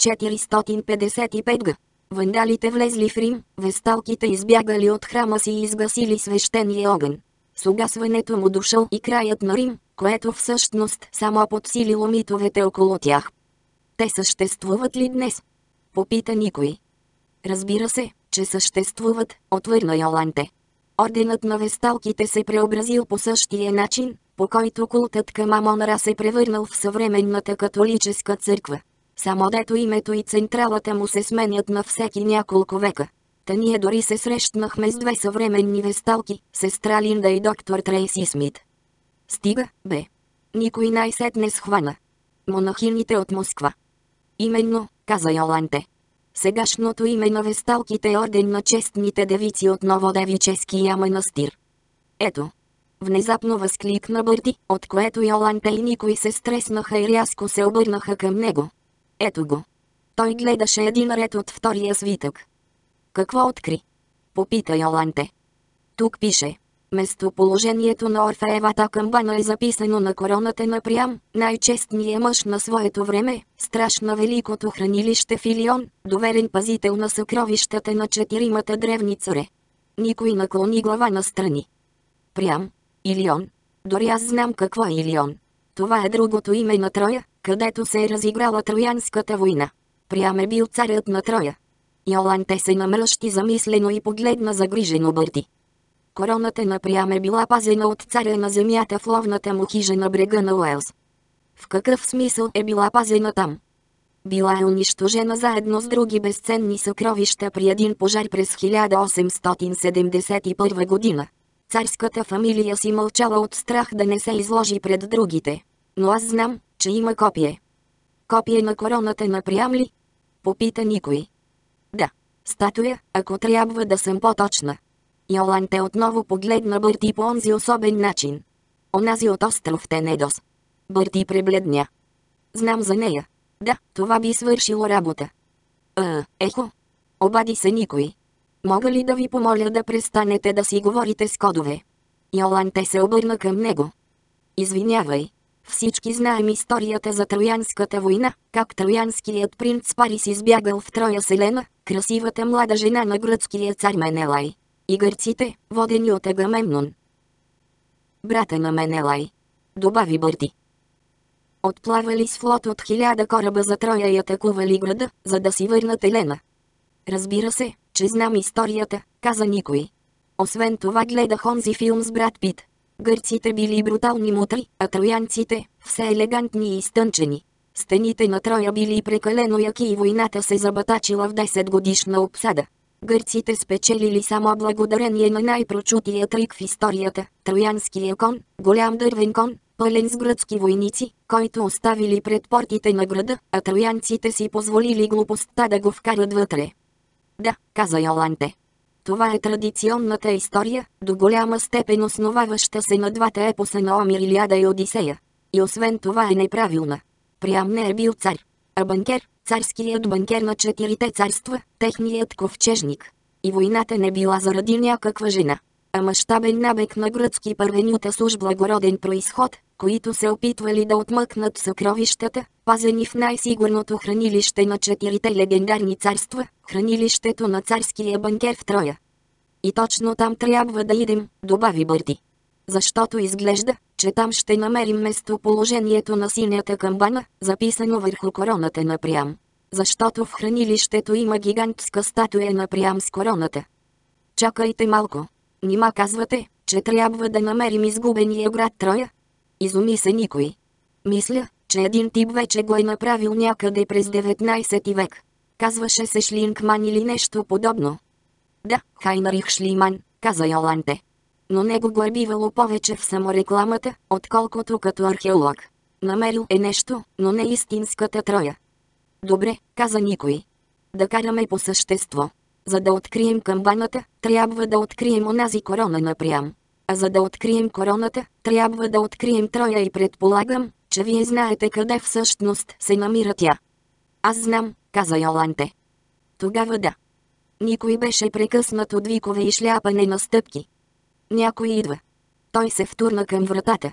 455 г. вандалите влезли в Рим, весталките избягали от храма си и изгасили свещения огън. С угасването му дошъл и краят на Рим, което всъщност само подсилило митовете около тях. Те съществуват ли днес? Попита никой. Разбира се, че съществуват, отвърна Йоланте. Орденът на весталките се преобразил по същия начин, по който култът към Амон-Ра се превърнал в съвременната католическа църква. Само дето името и централата му се сменят на всеки няколко века. Та ние дори се срещнахме с две съвременни весталки, сестра Линда и доктор Трейси Смит. Стига, бе. Никой най-сетне схвана. Монахините от Москва. Именно, каза Йоланте. Сегашното име на весталките е орден на честните девици от Новодевическия манастир. Ето. Внезапно възкликна Бърти, от което Йоланте и никой се стреснаха и рязко се обърнаха към него. Ето го. Той гледаше един ред от втория свитък. Какво откри? Попита Йоланте. Тук пише. Местоположението на Орфеевата камбана е записано на короната на Приам, най-честния мъж на своето време, страж на великото хранилище в Илион, доверен пазител на съкровищата на четиримата древни царе. Никой наклони глава настрани. Приам, Илион. Дори аз знам какво е Илион. Това е другото име на Троя, където се е разиграла Троянската война. Приам е бил царят на Троя. Йоланте се намръщи замислено и погледна загрижено Бърти. Короната на Приам е била пазена от царя на земята в ловната му хижа на брега на Уелс. В какъв смисъл е била пазена там? Била е унищожена заедно с други безценни съкровища при един пожар през 1871 година. Царската фамилия си мълчала от страх да не се изложи пред другите. Но аз знам, че има копие. Копие на короната на Приам ли? Попита никой. Да. Статуя, ако трябва да съм по-точна. Йоланте отново погледна Бърти по онзи особен начин. Онази от остров Тенедос. Бърти пребледня. Знам за нея. Да, това би свършило работа. Ехо. Обади се никой. Мога ли да ви помоля да престанете да си говорите с кодове? Йоланте се обърна към него. Извинявай. Всички знаем историята за Троянската война, как троянският принц Парис избягал в Троя Селена, красивата млада жена на гръцкия цар Менелай. И гърците, водени от Агамемнон. Брата на Менелай, добави Бърти. Отплавали с флот от 1000 кораба за Троя и атакували града, за да си върнат Елена. Разбира се, че знам историята, каза никой. Освен това гледах онзи филм с Брат Пит. Гърците били брутални мутри, а троянците – все елегантни и изтънчени. Стените на Троя били прекалено яки и войната се забатачила в 10-годишна обсада. Гърците спечелили само благодарение на най-прочутия трик в историята – троянския кон, голям дървен кон, пълен с гръцки войници, който оставили пред портите на града, а троянците си позволили глупостта да го вкарат вътре. Да, каза Йоланте. Това е традиционната история, до голяма степен основаваща се на двата епоса на Омир, Илиада и Одисея. И освен това е неправилна. Приам не е бил цар, а банкер, царският банкер на 4 царства, техният ковчежник. И войната не била заради някаква жена, а мащабен набег на гръцки първенюта с уж благороден произход, които се опитвали да отмъкнат съкровищата, пазени в най-сигурното хранилище на 4 легендарни царства, хранилището на царския банкер в Троя. И точно там трябва да идем, добави Бърти. Защото изглежда, че там ще намерим местоположението на синята камбана, записано върху короната на Приам. Защото в хранилището има гигантска статуя на Приам с короната. Чакайте малко. Нима казвате, че трябва да намерим изгубения град Троя? Изуми се никой. Мисля, че един тип вече го е направил някъде през 19 век. Казваше се Шлингман или нещо подобно. Да, Хайнрих Шлиман, каза Йоланте. Но него го е бивало повече в саморекламата, отколкото като археолог. Намерил е нещо, но не истинската Троя. Добре, каза никой. Да караме по същество. За да открием камбаната, трябва да открием онази корона на Приам. А за да открием короната, трябва да открием Троя и предполагам, че вие знаете къде всъщност се намира тя. Аз знам, каза Йоланте. Тогава да. Никой беше прекъснат от викове и шляпане на стъпки. Някой идва. Той се втурна към вратата.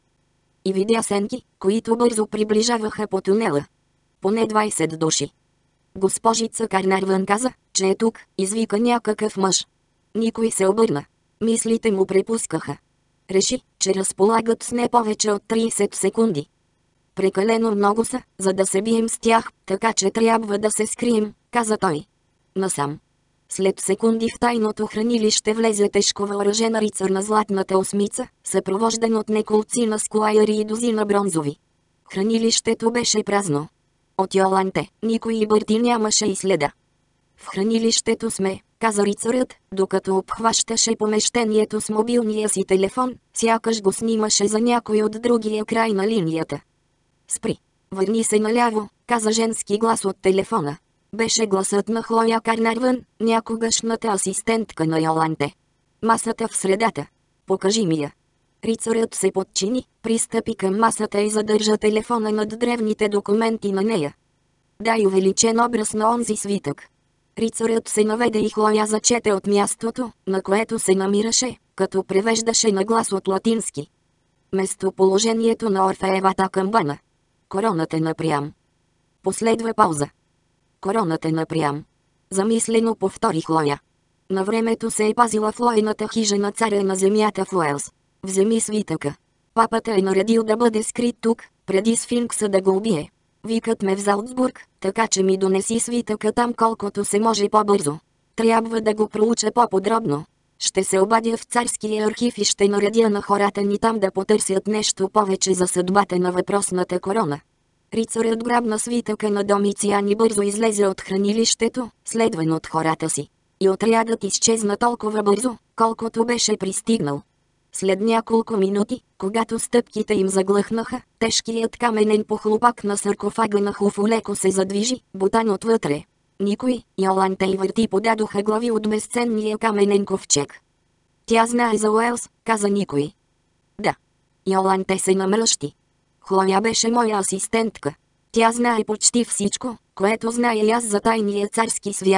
И видя сенки, които бързо приближаваха по тунела. Поне 20 души. Госпожица Карнарван каза, че е тук, извика някакъв мъж. Никой се обърна. Мислите му препускаха. Реши, че разполагат с не повече от 30 секунди. Прекалено много са, за да се бием с тях, така че трябва да се скрием, каза той. Насам. След секунди в тайното хранилище влезе тежко въоръжена рицар на златната осмица, съпровождан от неколцина скуайери и дозина бронзови. Хранилището беше празно. От Йоланте, никой и Бърти нямаше и следа. В хранилището сме, каза рицарят, докато обхващаше помещението с мобилния си телефон, сякаш го снимаше за някой от другия край на линията. Спри. Върни се наляво, каза женски глас от телефона. Беше гласът на Хлоя Карнарван, някогашната асистентка на Йоланте. Масата в средата. Покажи ми я. Рицарят се подчини, пристъпи към масата и задържа телефона над древните документи на нея. Дай увеличен образ на онзи свитък. Рицарят се наведе и Хлоя зачете от мястото, на което се намираше, като превеждаше на глас от латински. Местоположението на Орфеевата камбана. Короната на Приам. Последва пауза. Короната на Приам. Замислено повтори Хлоя. На времето се е пазила в лойната хижа на царя на земята в Уелс. Вземи свитъка. Папата е наредил да бъде скрит тук, преди сфинкса да го убие. Викат ме в Залцбург, така че ми донеси свитъка там колкото се може по-бързо. Трябва да го проуча по-подробно. Ще се обадя в царския архив и ще наредя на хората ни там да потърсят нещо повече за съдбата на въпросната корона. Рицарят грабна свитъка на Домициан и бързо излезе от хранилището, следван от хората си. И отрядът изчезна толкова бързо, колкото беше пристигнал. След няколко минути, когато стъпките им заглъхнаха, тежкият каменен похлупак на саркофага на Хуфо леко се задвижи, бутан отвътре. Никой, Йоланте и Върти подадоха глави от безценния каменен ковчег. Тя знае за Уелс, каза никой. Да. Йоланте се намръщи. Хлоя беше моя асистентка. Тя знае почти всичко, което знае и аз за тайния царски свят.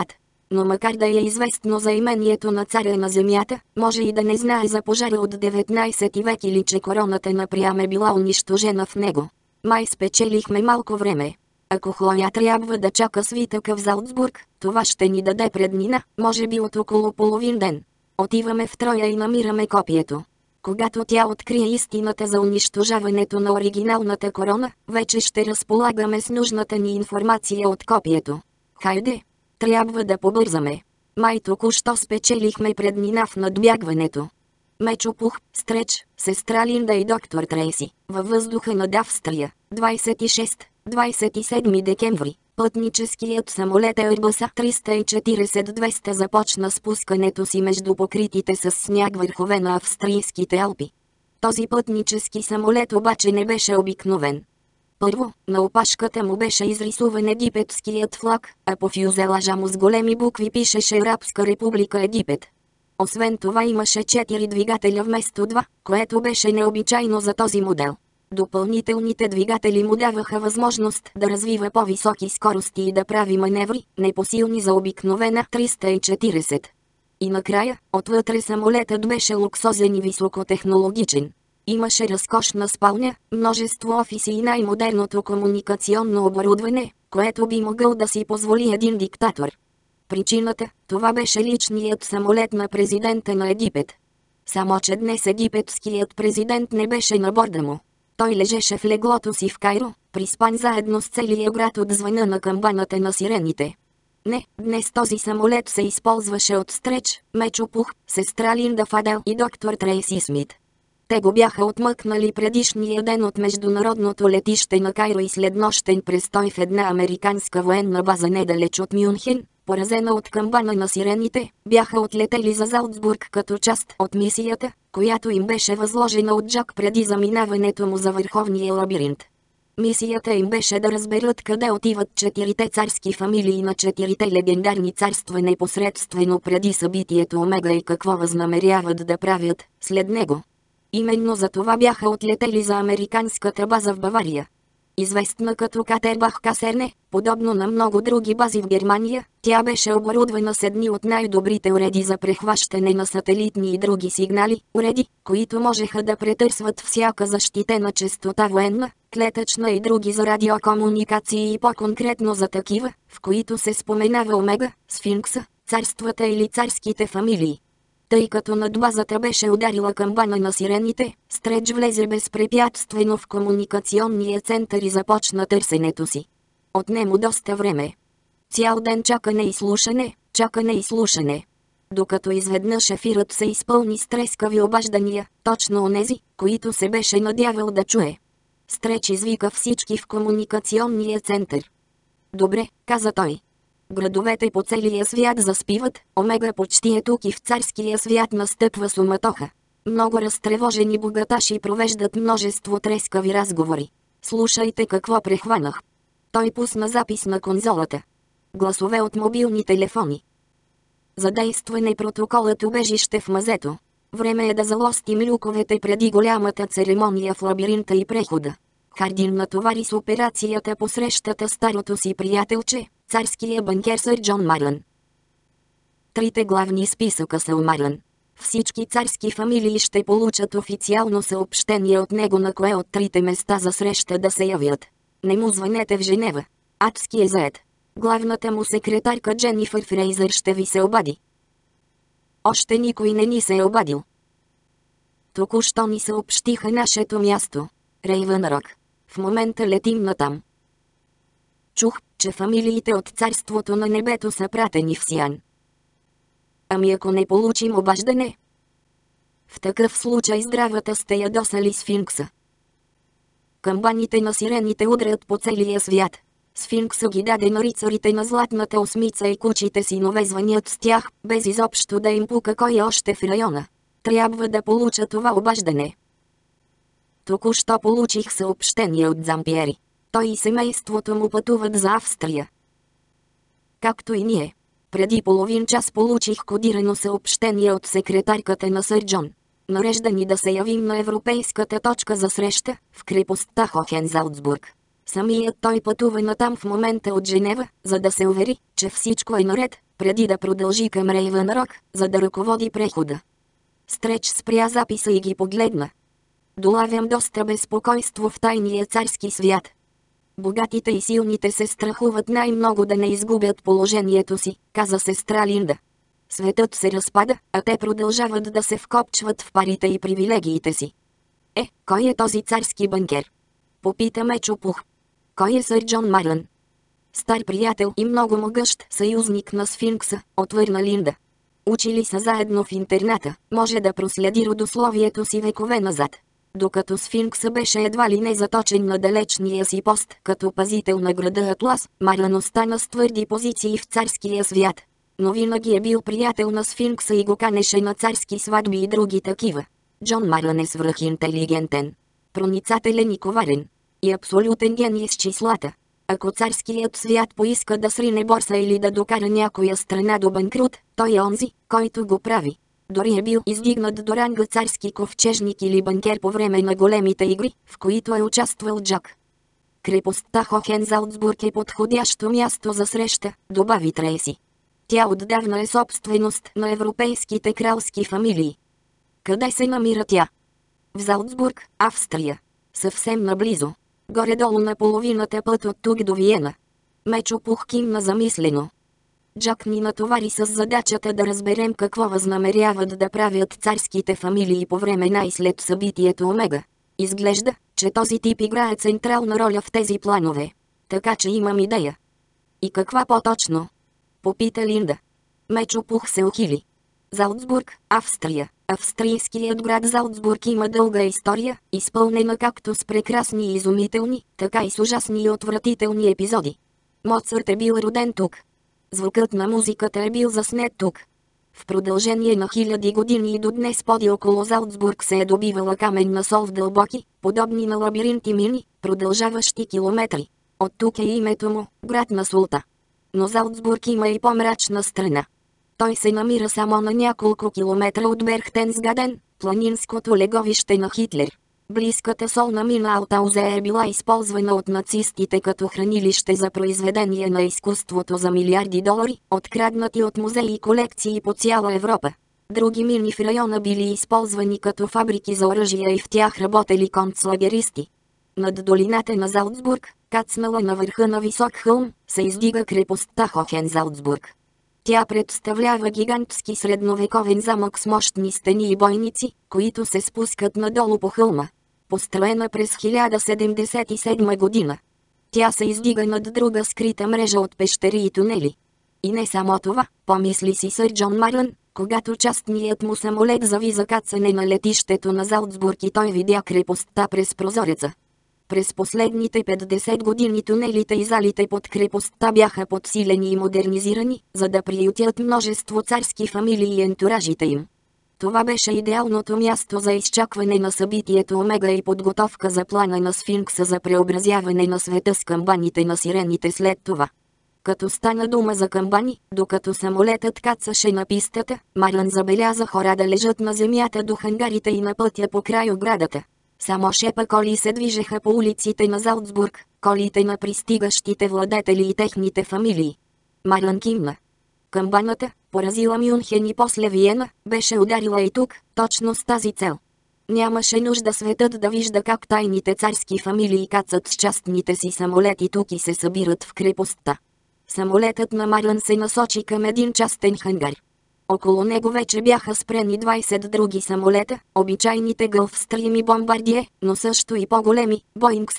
Но макар да е известно за имението на царя на земята, може и да не знае за пожара от 19 век или че короната на Приам е била унищожена в него. Май спечелихме малко време. Ако Хлоя трябва да чака свитъка в Залцбург, това ще ни даде преднина, може би от около половин ден. Отиваме в Троя и намираме копието. Когато тя открие истината за унищожаването на оригиналната корона, вече ще разполагаме с нужната ни информация от копието. Хайде! Трябва да побързаме. Май току-що спечелихме преднина в надбягването. Мечо Пух, Стреч, сестра Линда и доктор Трейси, във въздуха над Австрия, 26-27 декември. Пътническият самолет Airbus 340-200 започна спускането си между покритите с сняг върхове на австрийските Алпи. Този пътнически самолет обаче не беше обикновен. Първо, на опашката му беше изрисуван египетският флаг, а по фюзелажа му с големи букви пишеше Арабска република Египет. Освен това имаше 4 двигателя вместо 2, което беше необичайно за този модел. Допълнителните двигатели му даваха възможност да развива по-високи скорости и да прави маневри, непосилни за обикновена 340. И накрая, отвътре самолетът беше луксозен и високотехнологичен. Имаше разкошна спалня, множество офиси и най-модерното комуникационно оборудване, което би могъл да си позволи един диктатор. Причината, това беше личният самолет на президента на Египет. Само че днес египетският президент не беше на борда му. Той лежеше в леглото си в Кайро, приспан заедно с целия град от звъна на камбаната на сирените. Не, днес този самолет се използваше от Стреч, Мечо Пух, сестра Линда Фадел и доктор Трейси Смит. Те го бяха отмъкнали предишния ден от международното летище на Кайро и след нощен престой в една американска военна база недалеч от Мюнхен, поразена от камбана на сирените, бяха отлетели за Залцбург като част от мисията, която им беше възложена от Джак преди заминаването му за върховния лабиринт. Мисията им беше да разберат къде отиват 4 царски фамилии на 4 легендарни царства непосредствено преди събитието Омега и какво възнамеряват да правят след него. Именно за това бяха отлетели за американската база в Бавария. Известна като Катербах касерне, подобно на много други бази в Германия, тя беше оборудвана с едни от най-добрите уреди за прехващане на сателитни и други сигнали, уреди, които можеха да претърсват всяка защитена честота военна, клетъчна и други за радиокомуникации и по-конкретно за такива, в които се споменава Омега, Сфинкса, царствата или царските фамилии. Тъй като над базата беше ударила камбана на сирените, Стреч влезе безпрепятствено в комуникационния център и започна търсенето си. Отне му доста време. Цял ден чакане и слушане. Докато изведнъж ефирът се изпълни с трескави обаждания, точно онези, които се беше надявал да чуе. Стреч извика всички в комуникационния център. «Добре», каза той. Градовете по целия свят заспиват, Омега почти е тук и в царския свят настъпва суматоха. Много разтревожени богаташи провеждат множество трескави разговори. Слушайте какво прехванах. Той пусна запис на конзолата. Гласове от мобилни телефони. Задействане протоколът убежище в мазето. Време е да залостим люковете преди голямата церемония в лабиринта и прехода. Хардин натовари с операцията по срещата старото си приятелче, царския банкер сър Джон Марлън. 3 главни списъка са у Марлън. Всички царски фамилии ще получат официално съобщение от него на кое от 3 места за среща да се явят. Не му звънете в Женева. Адски е заед. Главната му секретарка Дженифър Фрейзър ще ви се обади. Още никой не ни се е обадил. Току-що ни съобщиха нашето място. Рейвън Рок. В момента летим натам. Чух, че фамилиите от царството на небето са пратени в Сиан. Ами ако не получим обаждане? В такъв случай здравата сте ядосали Сфинкса. Камбаните на сирените удрят по целия свят. Сфинкса ги даде на рицарите на Златната осмица и кучите синове звънят с тях, без изобщо да им пука кой е още в района. Трябва да получа това обаждане. Току-що получих съобщение от Зампиери. Той и семейството му пътуват за Австрия. Както и ние. Преди половин час получих кодирано съобщение от секретарката на сър Джон. Нарежда ни да се явим на европейската точка за среща, в крепостта Хохензалцбург. Самият той пътува натам в момента от Женева, за да се увери, че всичко е наред, преди да продължи към Рейвън Рок, за да ръководи прехода. Стреч спря записа и ги погледна. Долавям доста безпокойство в тайния царски свят. Богатите и силните се страхуват най-много да не изгубят положението си, каза сестра Линда. Светът се разпада, а те продължават да се вкопчват в парите и привилегиите си. Кой е този царски банкер? Попита Мечо Пух. Кой е сър Джон Марлън? Стар приятел и много могъщ съюзник на Сфинкса, отвърна Линда. Учили са заедно в интерната, може да проследи родословието си векове назад. Докато Сфинкса беше едва ли не заточен на далечния си пост като пазител на града Атлас, Марлън остана с твърди позиции в царския свят. Но винаги е бил приятел на Сфинкса и го канеше на царски сватби и други такива. Джон Марлън е свръхинтелигентен, проницателен и коварен. И абсолютен гений с числата. Ако царският свят поиска да срине борса или да докара някоя страна до банкрут, той е онзи, който го прави. Дори е бил издигнат до ранга царски ковчежник или банкер по време на големите игри, в които е участвал Джак. Крепостта Хохензалцбург е подходящо място за среща, добави Трейси. Тя отдавна е собственост на европейските кралски фамилии. Къде се намира тя? В Залцбург, Австрия. Съвсем наблизо. Горе-долу на половината път от тук до Виена. Мечо Пух кимна замислено. Джак ни натовари с задачата да разберем какво възнамеряват да правят царските фамилии по време на и след събитието Омега. Изглежда, че този тип играе централна роля в тези планове. Така че имам идея. И каква по-точно? Попита Линда. Мечо Пух се ухили. Залцбург, Австрия. Австрийският град Залцбург има дълга история, изпълнена както с прекрасни и изумителни, така и с ужасни и отвратителни епизоди. Моцарт е бил роден тук. Звукът на музиката е бил заснет тук. В продължение на хиляди години и до днес поди около Залцбург се е добивала каменна сол в дълбоки, подобни на лабиринти мини, продължаващи километри. От тук е името му, град на солта. Но Залцбург има и по-мрачна страна. Той се намира само на няколко километра от Берхтенсгаден, планинското леговище на Хитлер. Близката солна мина Алтаузе е била използвана от нацистите като хранилище за произведение на изкуството за милиарди долари, откраднати от музеи и колекции по цяла Европа. Други мини в района били използвани като фабрики за оръжия и в тях работели концлагеристи. Над долината на Залцбург, кацнала на върха на висок хълм, се издига крепостта Хохензалцбург. Тя представлява гигантски средновековен замък с мощни стени и бойници, които се спускат надолу по хълма. Построена през 1077 година. Тя се издига над друга скрита мрежа от пещери и тунели. И не само това, помисли си сър Джон Марлън, когато частният му самолет зави за кацане на летището на Залцбург и той видя крепостта през прозореца. През последните 50 години тунелите и залите под крепостта бяха подсилени и модернизирани, за да приютят множество царски фамилии и ентуражите им. Това беше идеалното място за изчакване на събитието Омега и подготовка за плана на Сфинкса за преобразяване на света с камбаните на сирените след това. Като стана дума за камбани, докато самолетът кацаше на пистата, Марлън забеляза хора да лежат на земята до хангарите и на пътя по край оградата. Само шепа коли се движеха по улиците на Залцбург, колите на пристигащите владетели и техните фамилии. Марлън кимна. Камбаната, поразила Мюнхен и после Виена, беше ударила и тук, точно с тази цел. Нямаше нужда светът да вижда как тайните царски фамилии кацат с частните си самолети тук и се събират в крепостта. Самолетът на Марлън се насочи към един частен хангар. Около него вече бяха спрени 20 други самолета, обичайните Гълфстрим и Бомбардие, но също и по-големи, Боинг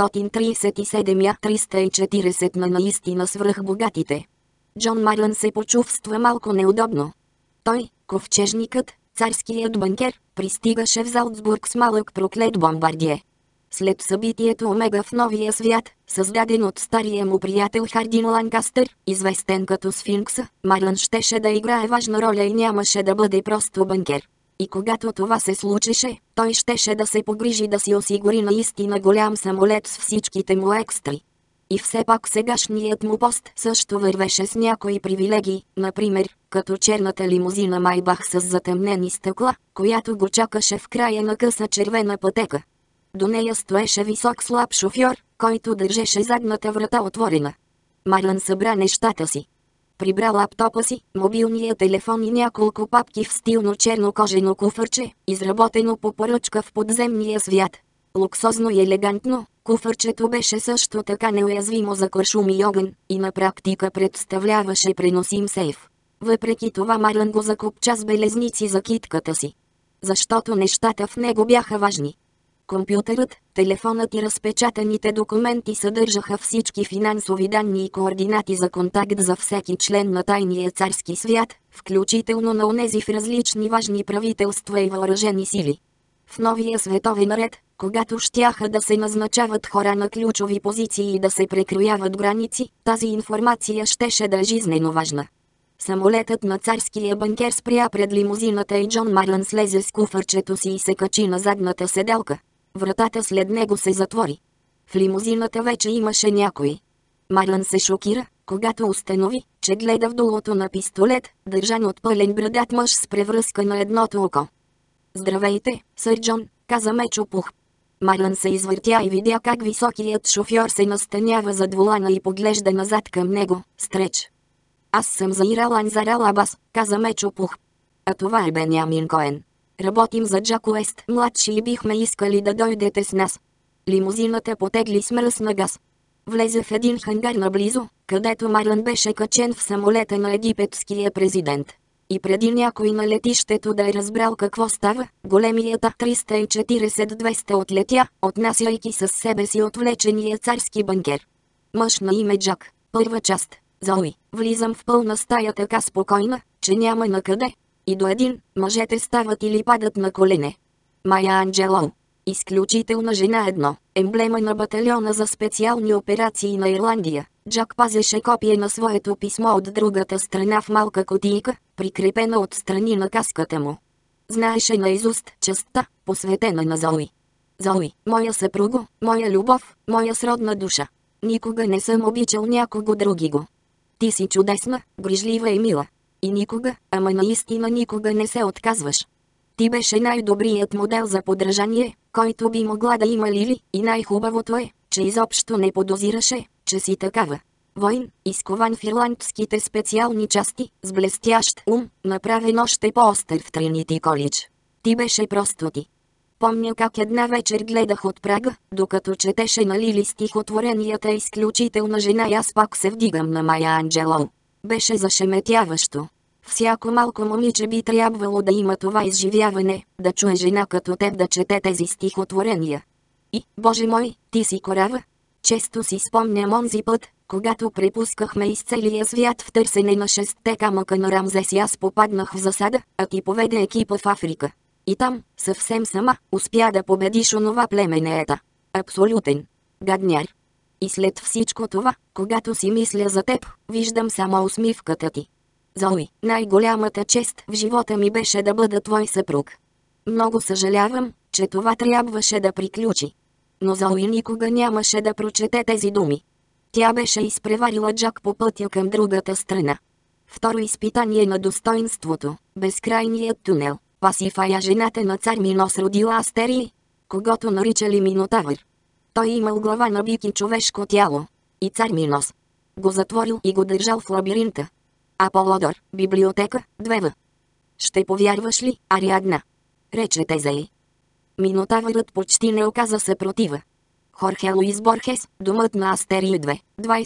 737 Я-340 на наистина свръхбогатите. Джон Марлън се почувства малко неудобно. Той, ковчежникът, царският банкер, пристигаше в Залцбург с малък проклет Бомбардие. След събитието Омега в Новия свят, създаден от стария му приятел Хардин Ланкастър, известен като Сфинкса, Марлън щеше да играе важна роля и нямаше да бъде просто банкер. И когато това се случеше, той щеше да се погрижи да си осигури наистина голям самолет с всичките му екстри. И все пак сегашният му пост също вървеше с някои привилегии, например, като черната лимузина Майбах с затъмнени стъкла, която го чакаше в края на къса червена пътека. До нея стоеше висок слаб шофьор, който държеше задната врата отворена. Марлън събра нещата си. прибра лаптопа си, мобилния телефон и няколко папки в стилно черно кожено куфърче, изработено по поръчка в подземния свят. Луксозно и елегантно, куфърчето беше също така неуязвимо за куршум и огън и на практика представляваше преносим сейф. Въпреки това Марлен го закопча с белезници за китката си. Защото нещата в него бяха важни. Компютърът, телефонът и разпечатаните документи съдържаха всички финансови данни и координати за контакт за всеки член на тайния царски свят, включително на онези в различни важни правителства и въоръжени сили. В новия световен ред, когато щяха да се назначават хора на ключови позиции и да се прекрояват граници, тази информация щеше да е жизнено важна. Самолетът на царския банкер спря пред лимузината и Джон Марлен слезе с куфърчето си и се качи на задната седелка. Вратата след него се затвори. В лимузината вече имаше някой. Марлен се шокира, когато установи, че гледа в дулото на пистолет, държан от пълен брадат мъж с превръзка на едното око. "Здравейте, сър Джон", каза Мечо Пух. Марлен се извъртя и видя как високият шофьор се настанява зад волана и поглежда назад към него, Стреч. "Аз съм Заирал Анзарал Абас", каза Мечо Пух. "А това е Бенямин Коен. Работим за Джак Уест младши и бихме искали да дойдете с нас." Лимузината потегли с мръсна газ. Влезе в един хангар наблизо, където Марлен беше качен в самолета на египетския президент. И преди някой на летището да е разбрал какво става, големият А-340-200 отлетя, отнасяйки със себе си отвлечения царски банкер. Мъж на име Джак. Първа част. Зои. Влизам в пълна стая така спокойна, че няма накъде. И до един, мъжете стават или падат на колене. Майя Анджелоу. Изключителна жена едно, емблема на батальона за специални операции на Ирландия. Джак пазеше копие на своето писмо от другата страна в малка кутийка, прикрепена отстрани на каската му. Знаеше наизуст частта, посветена на Зои. "Зои, моя съпруго, моя любов, моя сродна душа. Никога не съм обичал някого другиго. Ти си чудесна, грижлива и мила. И никога, ама наистина никога не се отказваш. Ти беше най-добрият модел за подражание, който би могла да има Лили, и най-хубавото е, че изобщо не подозираше, че си такава. Войн, изкован в ирландските специални части, с блестящ ум, направен още по-остър в Тринити Колидж. Ти беше просто ти." Помня как една вечер гледах от прага, докато четеше на Лили стихотворенията "Изключителна жена" и аз пак се вдигам на Майя Анджелоу. Беше зашеметяващо. Всяко малко момиче би трябвало да има това изживяване, да чуе жена като теб да чете тези стихотворения. И, Боже мой, ти си корава. Често си спомням онзи път, когато препускахме из целия свят в търсене на 6 камъка на Рамзес и аз попаднах в засада, а ти поведе екипа в Африка. И там, съвсем сама, успя да победиш онова племенеета. Абсолютен гадняр. И след всичко това, когато си мисля за теб, виждам само усмивката ти. Зои, най-голямата чест в живота ми беше да бъда твой съпруг. Много съжалявам, че това трябваше да приключи. Но Зои никога нямаше да прочете тези думи. Тя беше изпреварила Джак по пътя към другата страна. Второ изпитание на достоинството, безкрайният тунел. Пасифая, жената на цар Минос, родила Астерий, когото наричали Минотавър. Той имал глава на бик и човешко тяло. И цар Минос го затворил и го държал в лабиринта. Аполодор, библиотека, 2В. "Ще повярваш ли, Ариадна?" рече Тезей. Минотавърът почти не оказа съпротива. Хорхе Луис Борхес, домът на Астерий 2,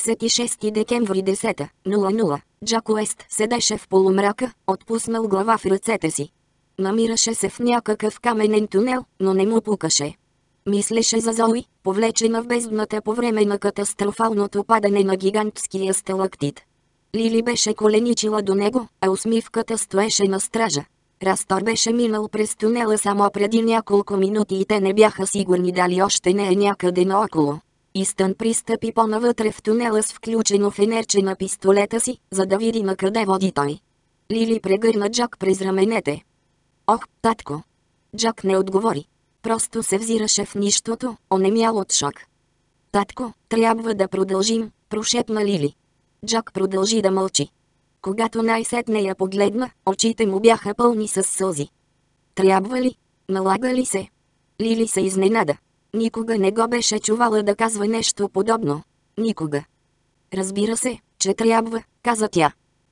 26 декември 10:00. Джак Уест седеше в полумрака, отпуснал глава в ръцете си. Намираше се в някакъв каменен тунел, но не му пукаше. Мислеше за Зои, повлечена в бездната по време на катастрофалното падане на гигантския сталактит. Лили беше коленичила до него, а усмивката стоеше на стража. Растор беше минал през тунела само преди няколко минути и те не бяха сигурни дали още не е някъде наоколо. Истън пристъпи по-навътре в тунела с включено фенерче на пистолета си, за да види на къде води той. Лили прегърна Джак през раменете. "Ох, татко!" Джак не отговори. Просто се взираше в нищото, онемял от шок. "Татко, трябва да продължим", прошепна Лили. Джак продължи да мълчи. Когато най-сетне я погледна, очите му бяха пълни с сълзи. "Трябва ли? Налага ли се?" Лили се изненада. Никога не го беше чувала да казва нещо подобно. Никога. "Разбира се, че трябва", каза тя.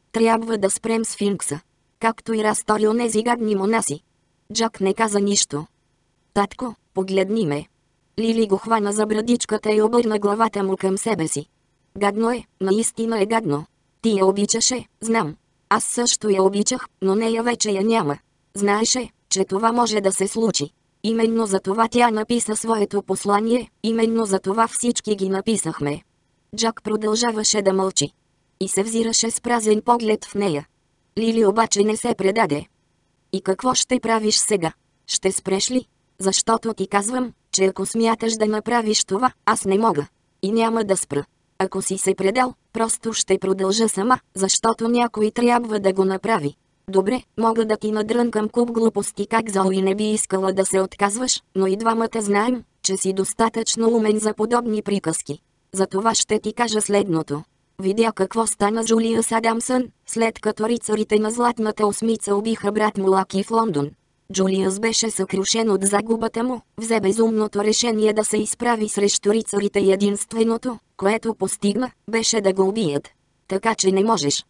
Трябва да спрем сфинкса. Както и разтори онези гадни монаси. Джак не каза нищо. Татко, погледни ме. Лили го хвана за брадичката и обърна главата му към себе си. Гадно е, наистина е гадно. Ти я обичаше, знам. Аз също я обичах, но нея вече я няма. Знаеше, че това може да се случи. Именно за това тя написа своето послание, именно за това всички ги написахме. Джак продължаваше да мълчи. И се взираше с празен поглед в нея. Лили обаче не се предаде. И какво ще правиш сега? Ще спреш ли? Защото ти казвам, че ако смяташ да направиш това, аз не мога. И няма да спра. Ако си се предал, просто ще продължа сама, защото някой трябва да го направи. Добре, мога да ти надрънкам куп глупости как Зои не би искала да се отказваш, но и двамата знаем, че си достатъчно умен за подобни приказки. Затова ще ти кажа следното. Видя какво стана с Джулиус Адамсън, след като рицарите на Златната осмица убиха брат му Лаки в Лондон. Джулиус беше съкрушен от загубата му, взе безумното решение да се изправи срещу рицарите и единственото, което постигна, беше да го убият. Така че не можеш.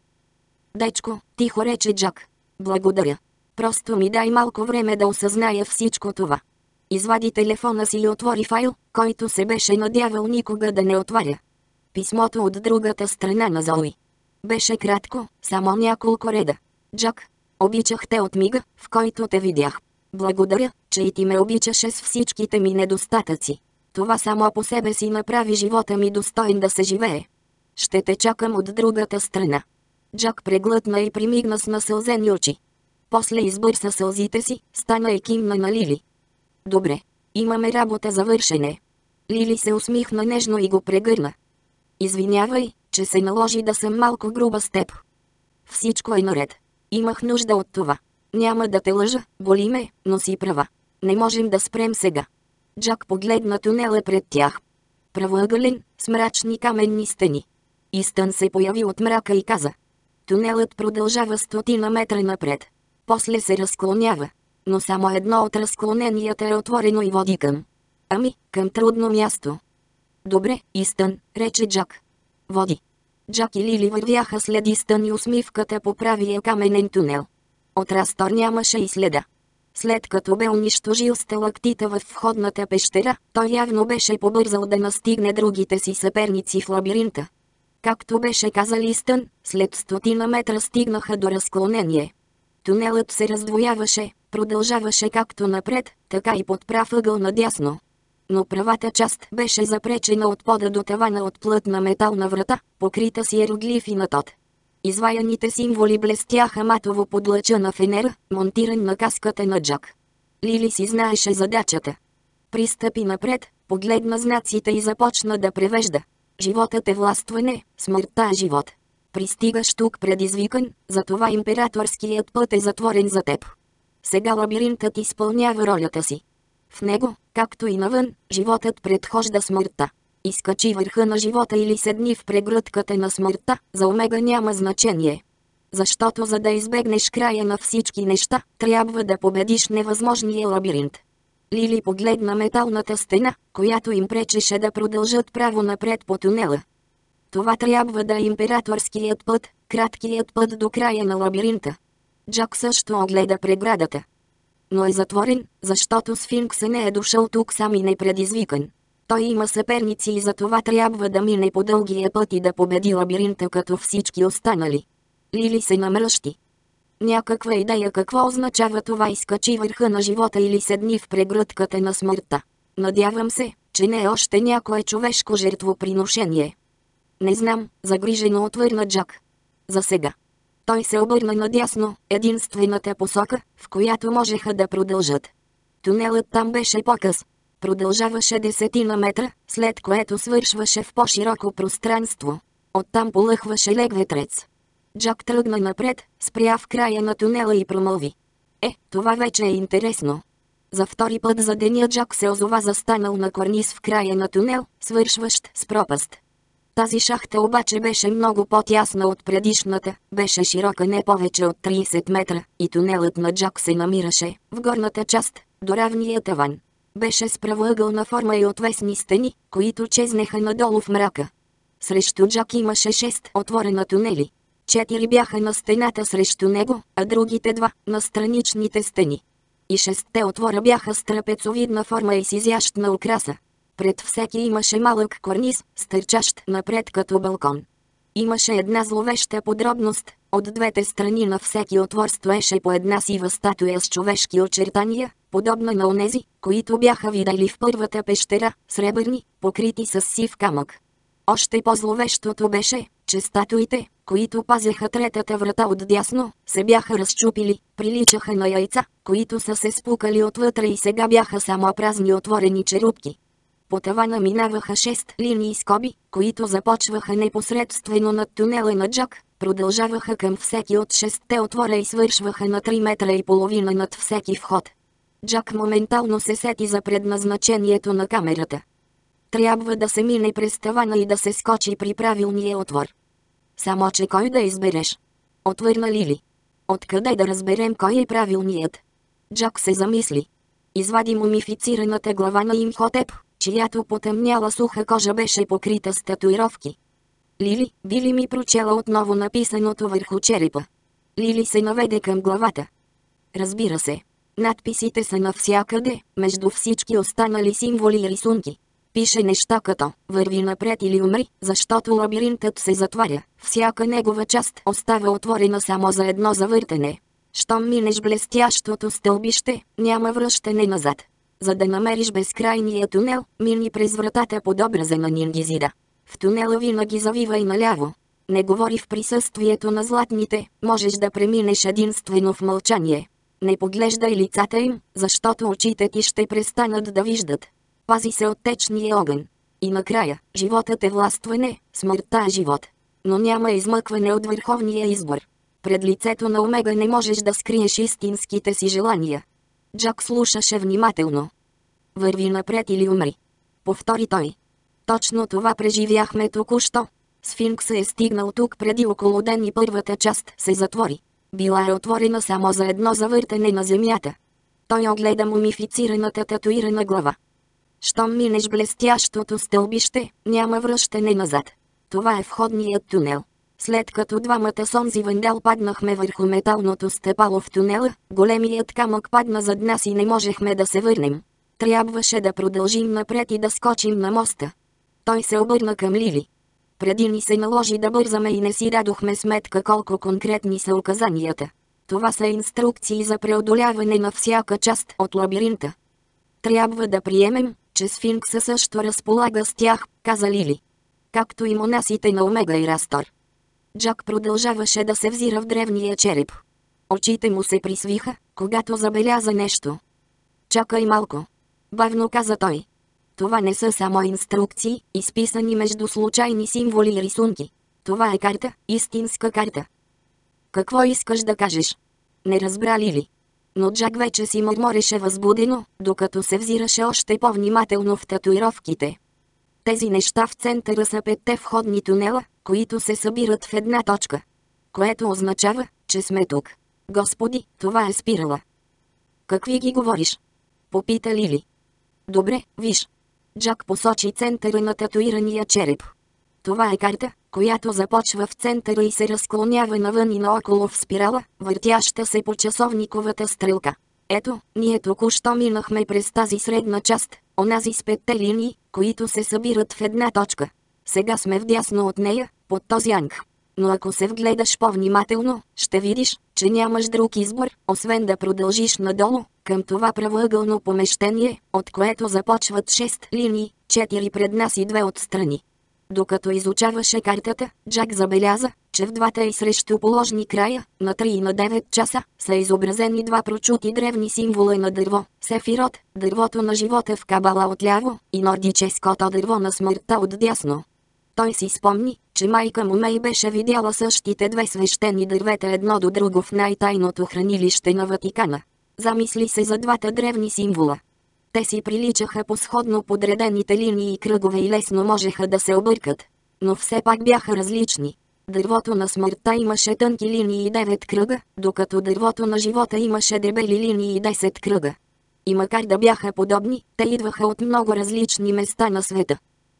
Дечко, тихо рече Джак. Благодаря. Просто ми дай малко време да осъзная всичко това. Извади телефона си и отвори файл, който се беше надявал никога да не отваря. Писмото от другата страна на Зои. Беше кратко, само няколко реда. Джак, обичах те от мига, в който те видях. Благодаря, че и ти ме обичаше с всичките ми недостатъци. Това само по себе си направи живота ми достоен да се живее. Ще те чакам от другата страна. Джак преглътна и примигна с насълзени очи. После избърса сълзите си, стана и кимна на Лили. Добре, имаме работа за вършене. Лили се усмихна нежно и го прегърна. Извинявай, че се наложи да съм малко груба с теб. Всичко е наред. Имах нужда от това. Няма да те лъжа, боли ме, но си права. Не можем да спрем сега. Джак погледна тунела пред тях. Правоъгълен, с мрачни каменни стени. Истън се появи от мрака и каза. Тунелът продължава 100 метра напред. После се разклонява. Но само едно от разклоненията е отворено и води към. Към трудно място. Добре, Истън, рече Джак. Води. Джак и Лили вървяха след Истън и усмивката по правия каменен тунел. От разтор нямаше и следа. След като бе унищожил сталактита в входната пещера, той явно беше побързал да настигне другите си съперници в лабиринта. Както беше казал Истън, след 100 метра стигнаха до разклонение. Тунелът се раздвояваше, продължаваше както напред, така и под прав ъгъл надясно. Но правата част беше запречена от пода до тавана от плътна метална врата, покрита с иероглифи на тот. Изваяните символи блестяха матово под лъча на фенера, монтиран на каската на Джак. Лили си знаеше задачата. Пристъпи напред, погледна знаците и започна да превежда. Животът е властване, смъртта е живот. Пристигаш тук предизвикан, затова императорският път е затворен за теб. Сега лабиринтът изпълнява ролята си. В него, както и навън, животът предхожда смъртта. Изкачи върха на живота или седни в прегръдката на смъртта, за Омега няма значение. Защото за да избегнеш края на всички неща, трябва да победиш невъзможния лабиринт. Лили погледна металната стена, която им пречеше да продължат право напред по тунела. Това трябва да е императорският път, краткият път до края на лабиринта. Джак също огледа преградата. Но е затворен, защото сфинкса не е дошъл тук сам и непредизвикан. Той има съперници и затова трябва да мине по дългия път и да победи лабиринта като всички останали. Лили се намръщи. Някаква идея какво означава това изкачи върха на живота или седни в прегръдката на смъртта. Надявам се, че не е още някое човешко жертвоприношение. Не знам, загрижено отвърна Джак. За сега. Той се обърна надясно, единствената посока, в която можеха да продължат. Тунелът там беше по-къс. Продължаваше 10 метра, след което свършваше в по-широко пространство. Оттам полъхваше лек ветрец. Джак тръгна напред, спря в края на тунела и промълви. Това вече е интересно. За втори път за деня Джак се озова застанал на корниз в края на тунел, свършващ с пропаст. Тази шахта обаче беше много по-тясна от предишната, беше широка не повече от 30 метра, и тунелът на Джак се намираше в горната част, до равния таван. Беше с правоъгълна форма и отвесни стени, които чезнеха надолу в мрака. Срещу Джак имаше 6 отворена тунели. 4 бяха на стената срещу него, а другите 2 на страничните стени. И 6 отвора бяха с трапецовидна форма и с изящна украса. Пред всеки имаше малък корниз, стърчащ напред като балкон. Имаше една зловеща подробност, от двете страни на всеки отвор стоеше по една сива статуя с човешки очертания, подобна на онези, които бяха видели в първата пещера, сребърни, покрити с сив камък. Още по-зловещото беше, че статуите, които пазеха третата врата отдясно, се бяха разчупили, приличаха на яйца, които са се спукали отвътре и сега бяха само празни отворени черупки. По тавана минаваха 6 линии скоби, които започваха непосредствено над тунела на Джак, продължаваха към всеки от 6 отвора и свършваха на 3 метра и половина над всеки вход. Джак моментално се сети за предназначението на камерата. Трябва да се мине през тавана и да се скочи при правилния отвор. Само че кой да избереш? Отвърна Лили. Откъде да разберем кой е правилният? Джак се замисли. Извади мумифицираната глава на Имхотеп, чиято потъмняла суха кожа беше покрита с татуировки. Лили, би ли ми прочела отново написаното върху черепа? Лили се наведе към главата. Разбира се. Надписите са навсякъде, между всички останали символи и рисунки. Пише неща като «Върви напред или умри», защото лабиринтът се затваря, всяка негова част остава отворена само за едно завъртане. Щом минеш блестящото стълбище, няма връщане назад. За да намериш безкрайния тунел, мини през вратата под образа на Нингизида. В тунела винаги завивай наляво. Не говори в присъствието на златните, можеш да преминеш единствено в мълчание. Не поглеждай лицата им, защото очите ти ще престанат да виждат. Пази се от течния огън. И накрая, животът е властване, смъртта е живот. Но няма измъкване от върховния избор. Пред лицето на Омега не можеш да скриеш истинските си желания. Джак слушаше внимателно. Върви напред или умри. Повтори той. Точно това преживяхме току-що. Сфинксът е стигнал тук преди около ден и първата част се затвори. Била е отворена само за едно завъртане на земята. Той огледа мумифицираната татуирана глава. Щом минеш блестящото стълбище, няма връщане назад. Това е входният тунел. След като двамата с онзи вандал паднахме върху металното стъпало в тунела, големият камък падна зад нас и не можехме да се върнем. Трябваше да продължим напред и да скочим на моста. Той се обърна към Лили. Преди ни се наложи да бързаме и не си дадохме сметка колко конкретни са указанията. Това са инструкции за преодоляване на всяка част от лабиринта. Трябва да приемем, че Сфинкса също разполага с тях, каза Лили. Както и монасите на Омега и Растор. Джак продължаваше да се взира в древния череп. Очите му се присвиха, когато забеляза нещо. Чакай малко. Бавно каза той. Това не са само инструкции, изписани между случайни символи и рисунки. Това е карта, истинска карта. Какво искаш да кажеш? Не разбра Лили. Но Джак вече си мърмореше възбудено, докато се взираше още по-внимателно в татуировките. Тези неща в центъра са 5 входни тунела, които се събират в една точка. Което означава, че сме тук. Господи, това е спирала. Какви ги говориш? Попита Лили. Добре, виж. Джак посочи центъра на татуирания череп. Това е карта, която започва в центъра и се разклонява навън и наоколо в спирала, въртяща се по часовниковата стрелка. Ето, ние току-що минахме през тази средна част, онази с 5 линии, които се събират в една точка. Сега сме вдясно от нея, под този анг. Но ако се вгледаш по-внимателно, ще видиш, че нямаш друг избор, освен да продължиш надолу, към това правоъгълно помещение, от което започват 6 линии, 4 пред нас и 2 отстрани. Докато изучаваше картата, Джак забеляза, че в двата и срещу положни края, на 3 и на 9 часа, са изобразени 2 прочути древни символа на дърво, Сефирот, дървото на живота в Кабала отляво, и нордическото дърво на смъртта отдясно. Той си спомни, че майка му Мей беше видяла същите 2 свещени дървета едно до друго в най-тайното хранилище на Ватикана. Замисли се за 2 древни символа. Те си приличаха по сходно подредените линии и кръгове и лесно можеха да се объркат. Но все пак бяха различни. Дървото на смъртта имаше тънки линии и 9 кръга, докато дървото на живота имаше дебели линии и 10 кръга. И макар да бяха подобни, те идваха от много различни места на света.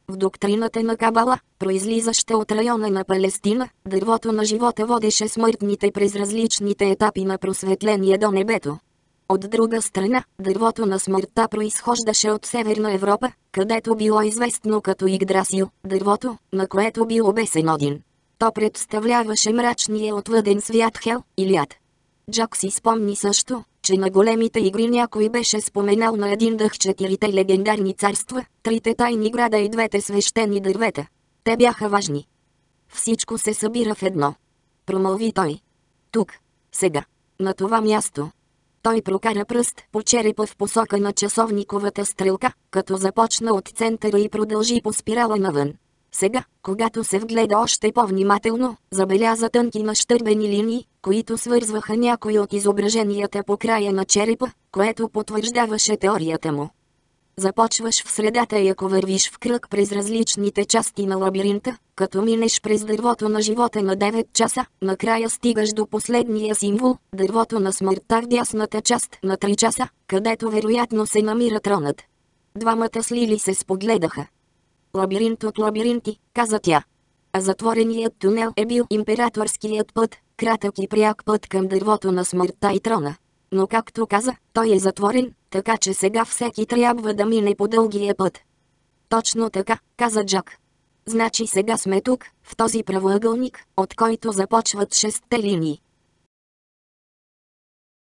В доктрината на Кабала, произлизаща от района на Палестина, дървото на живота водеше смъртните през различните етапи на просветление до небето. От друга страна, дървото на смъртта произхождаше от Северна Европа, където било известно като Игдрасил, дървото, на което бил обесен Один. То представляваше мрачния отвъден свят Хел, или ад. Джак си спомни също, че на големите игри някой беше споменал на един дъх 4-те легендарни царства, 3-те тайни града и 2-те свещени дървета. Те бяха важни. Всичко се събира в едно. Промълви той. Тук. Сега. На това място. Той прокара пръст по черепа в посока на часовниковата стрелка, като започна от центъра и продължи по спирала навън. Сега, когато се вгледа още по-внимателно, забеляза тънки нащърбени линии, които свързваха някои от изображенията по края на черепа, което потвърждаваше теорията му. Започваш в средата и ако вървиш в кръг през различните части на лабиринта, като минеш през дървото на живота на 9 часа, накрая стигаш до последния символ, дървото на смъртта в дясната част на 3 часа, където вероятно се намира тронът. Двамата слили се спогледаха. Лабиринт от лабиринти, каза тя. А затвореният тунел е бил императорският път, кратък и пряк път към дървото на смъртта и трона. Но както каза, той е затворен, така че сега всеки трябва да мине по дългия път. Точно така, каза Джак. Значи сега сме тук, в този правоъгълник, от който започват 6-те линии.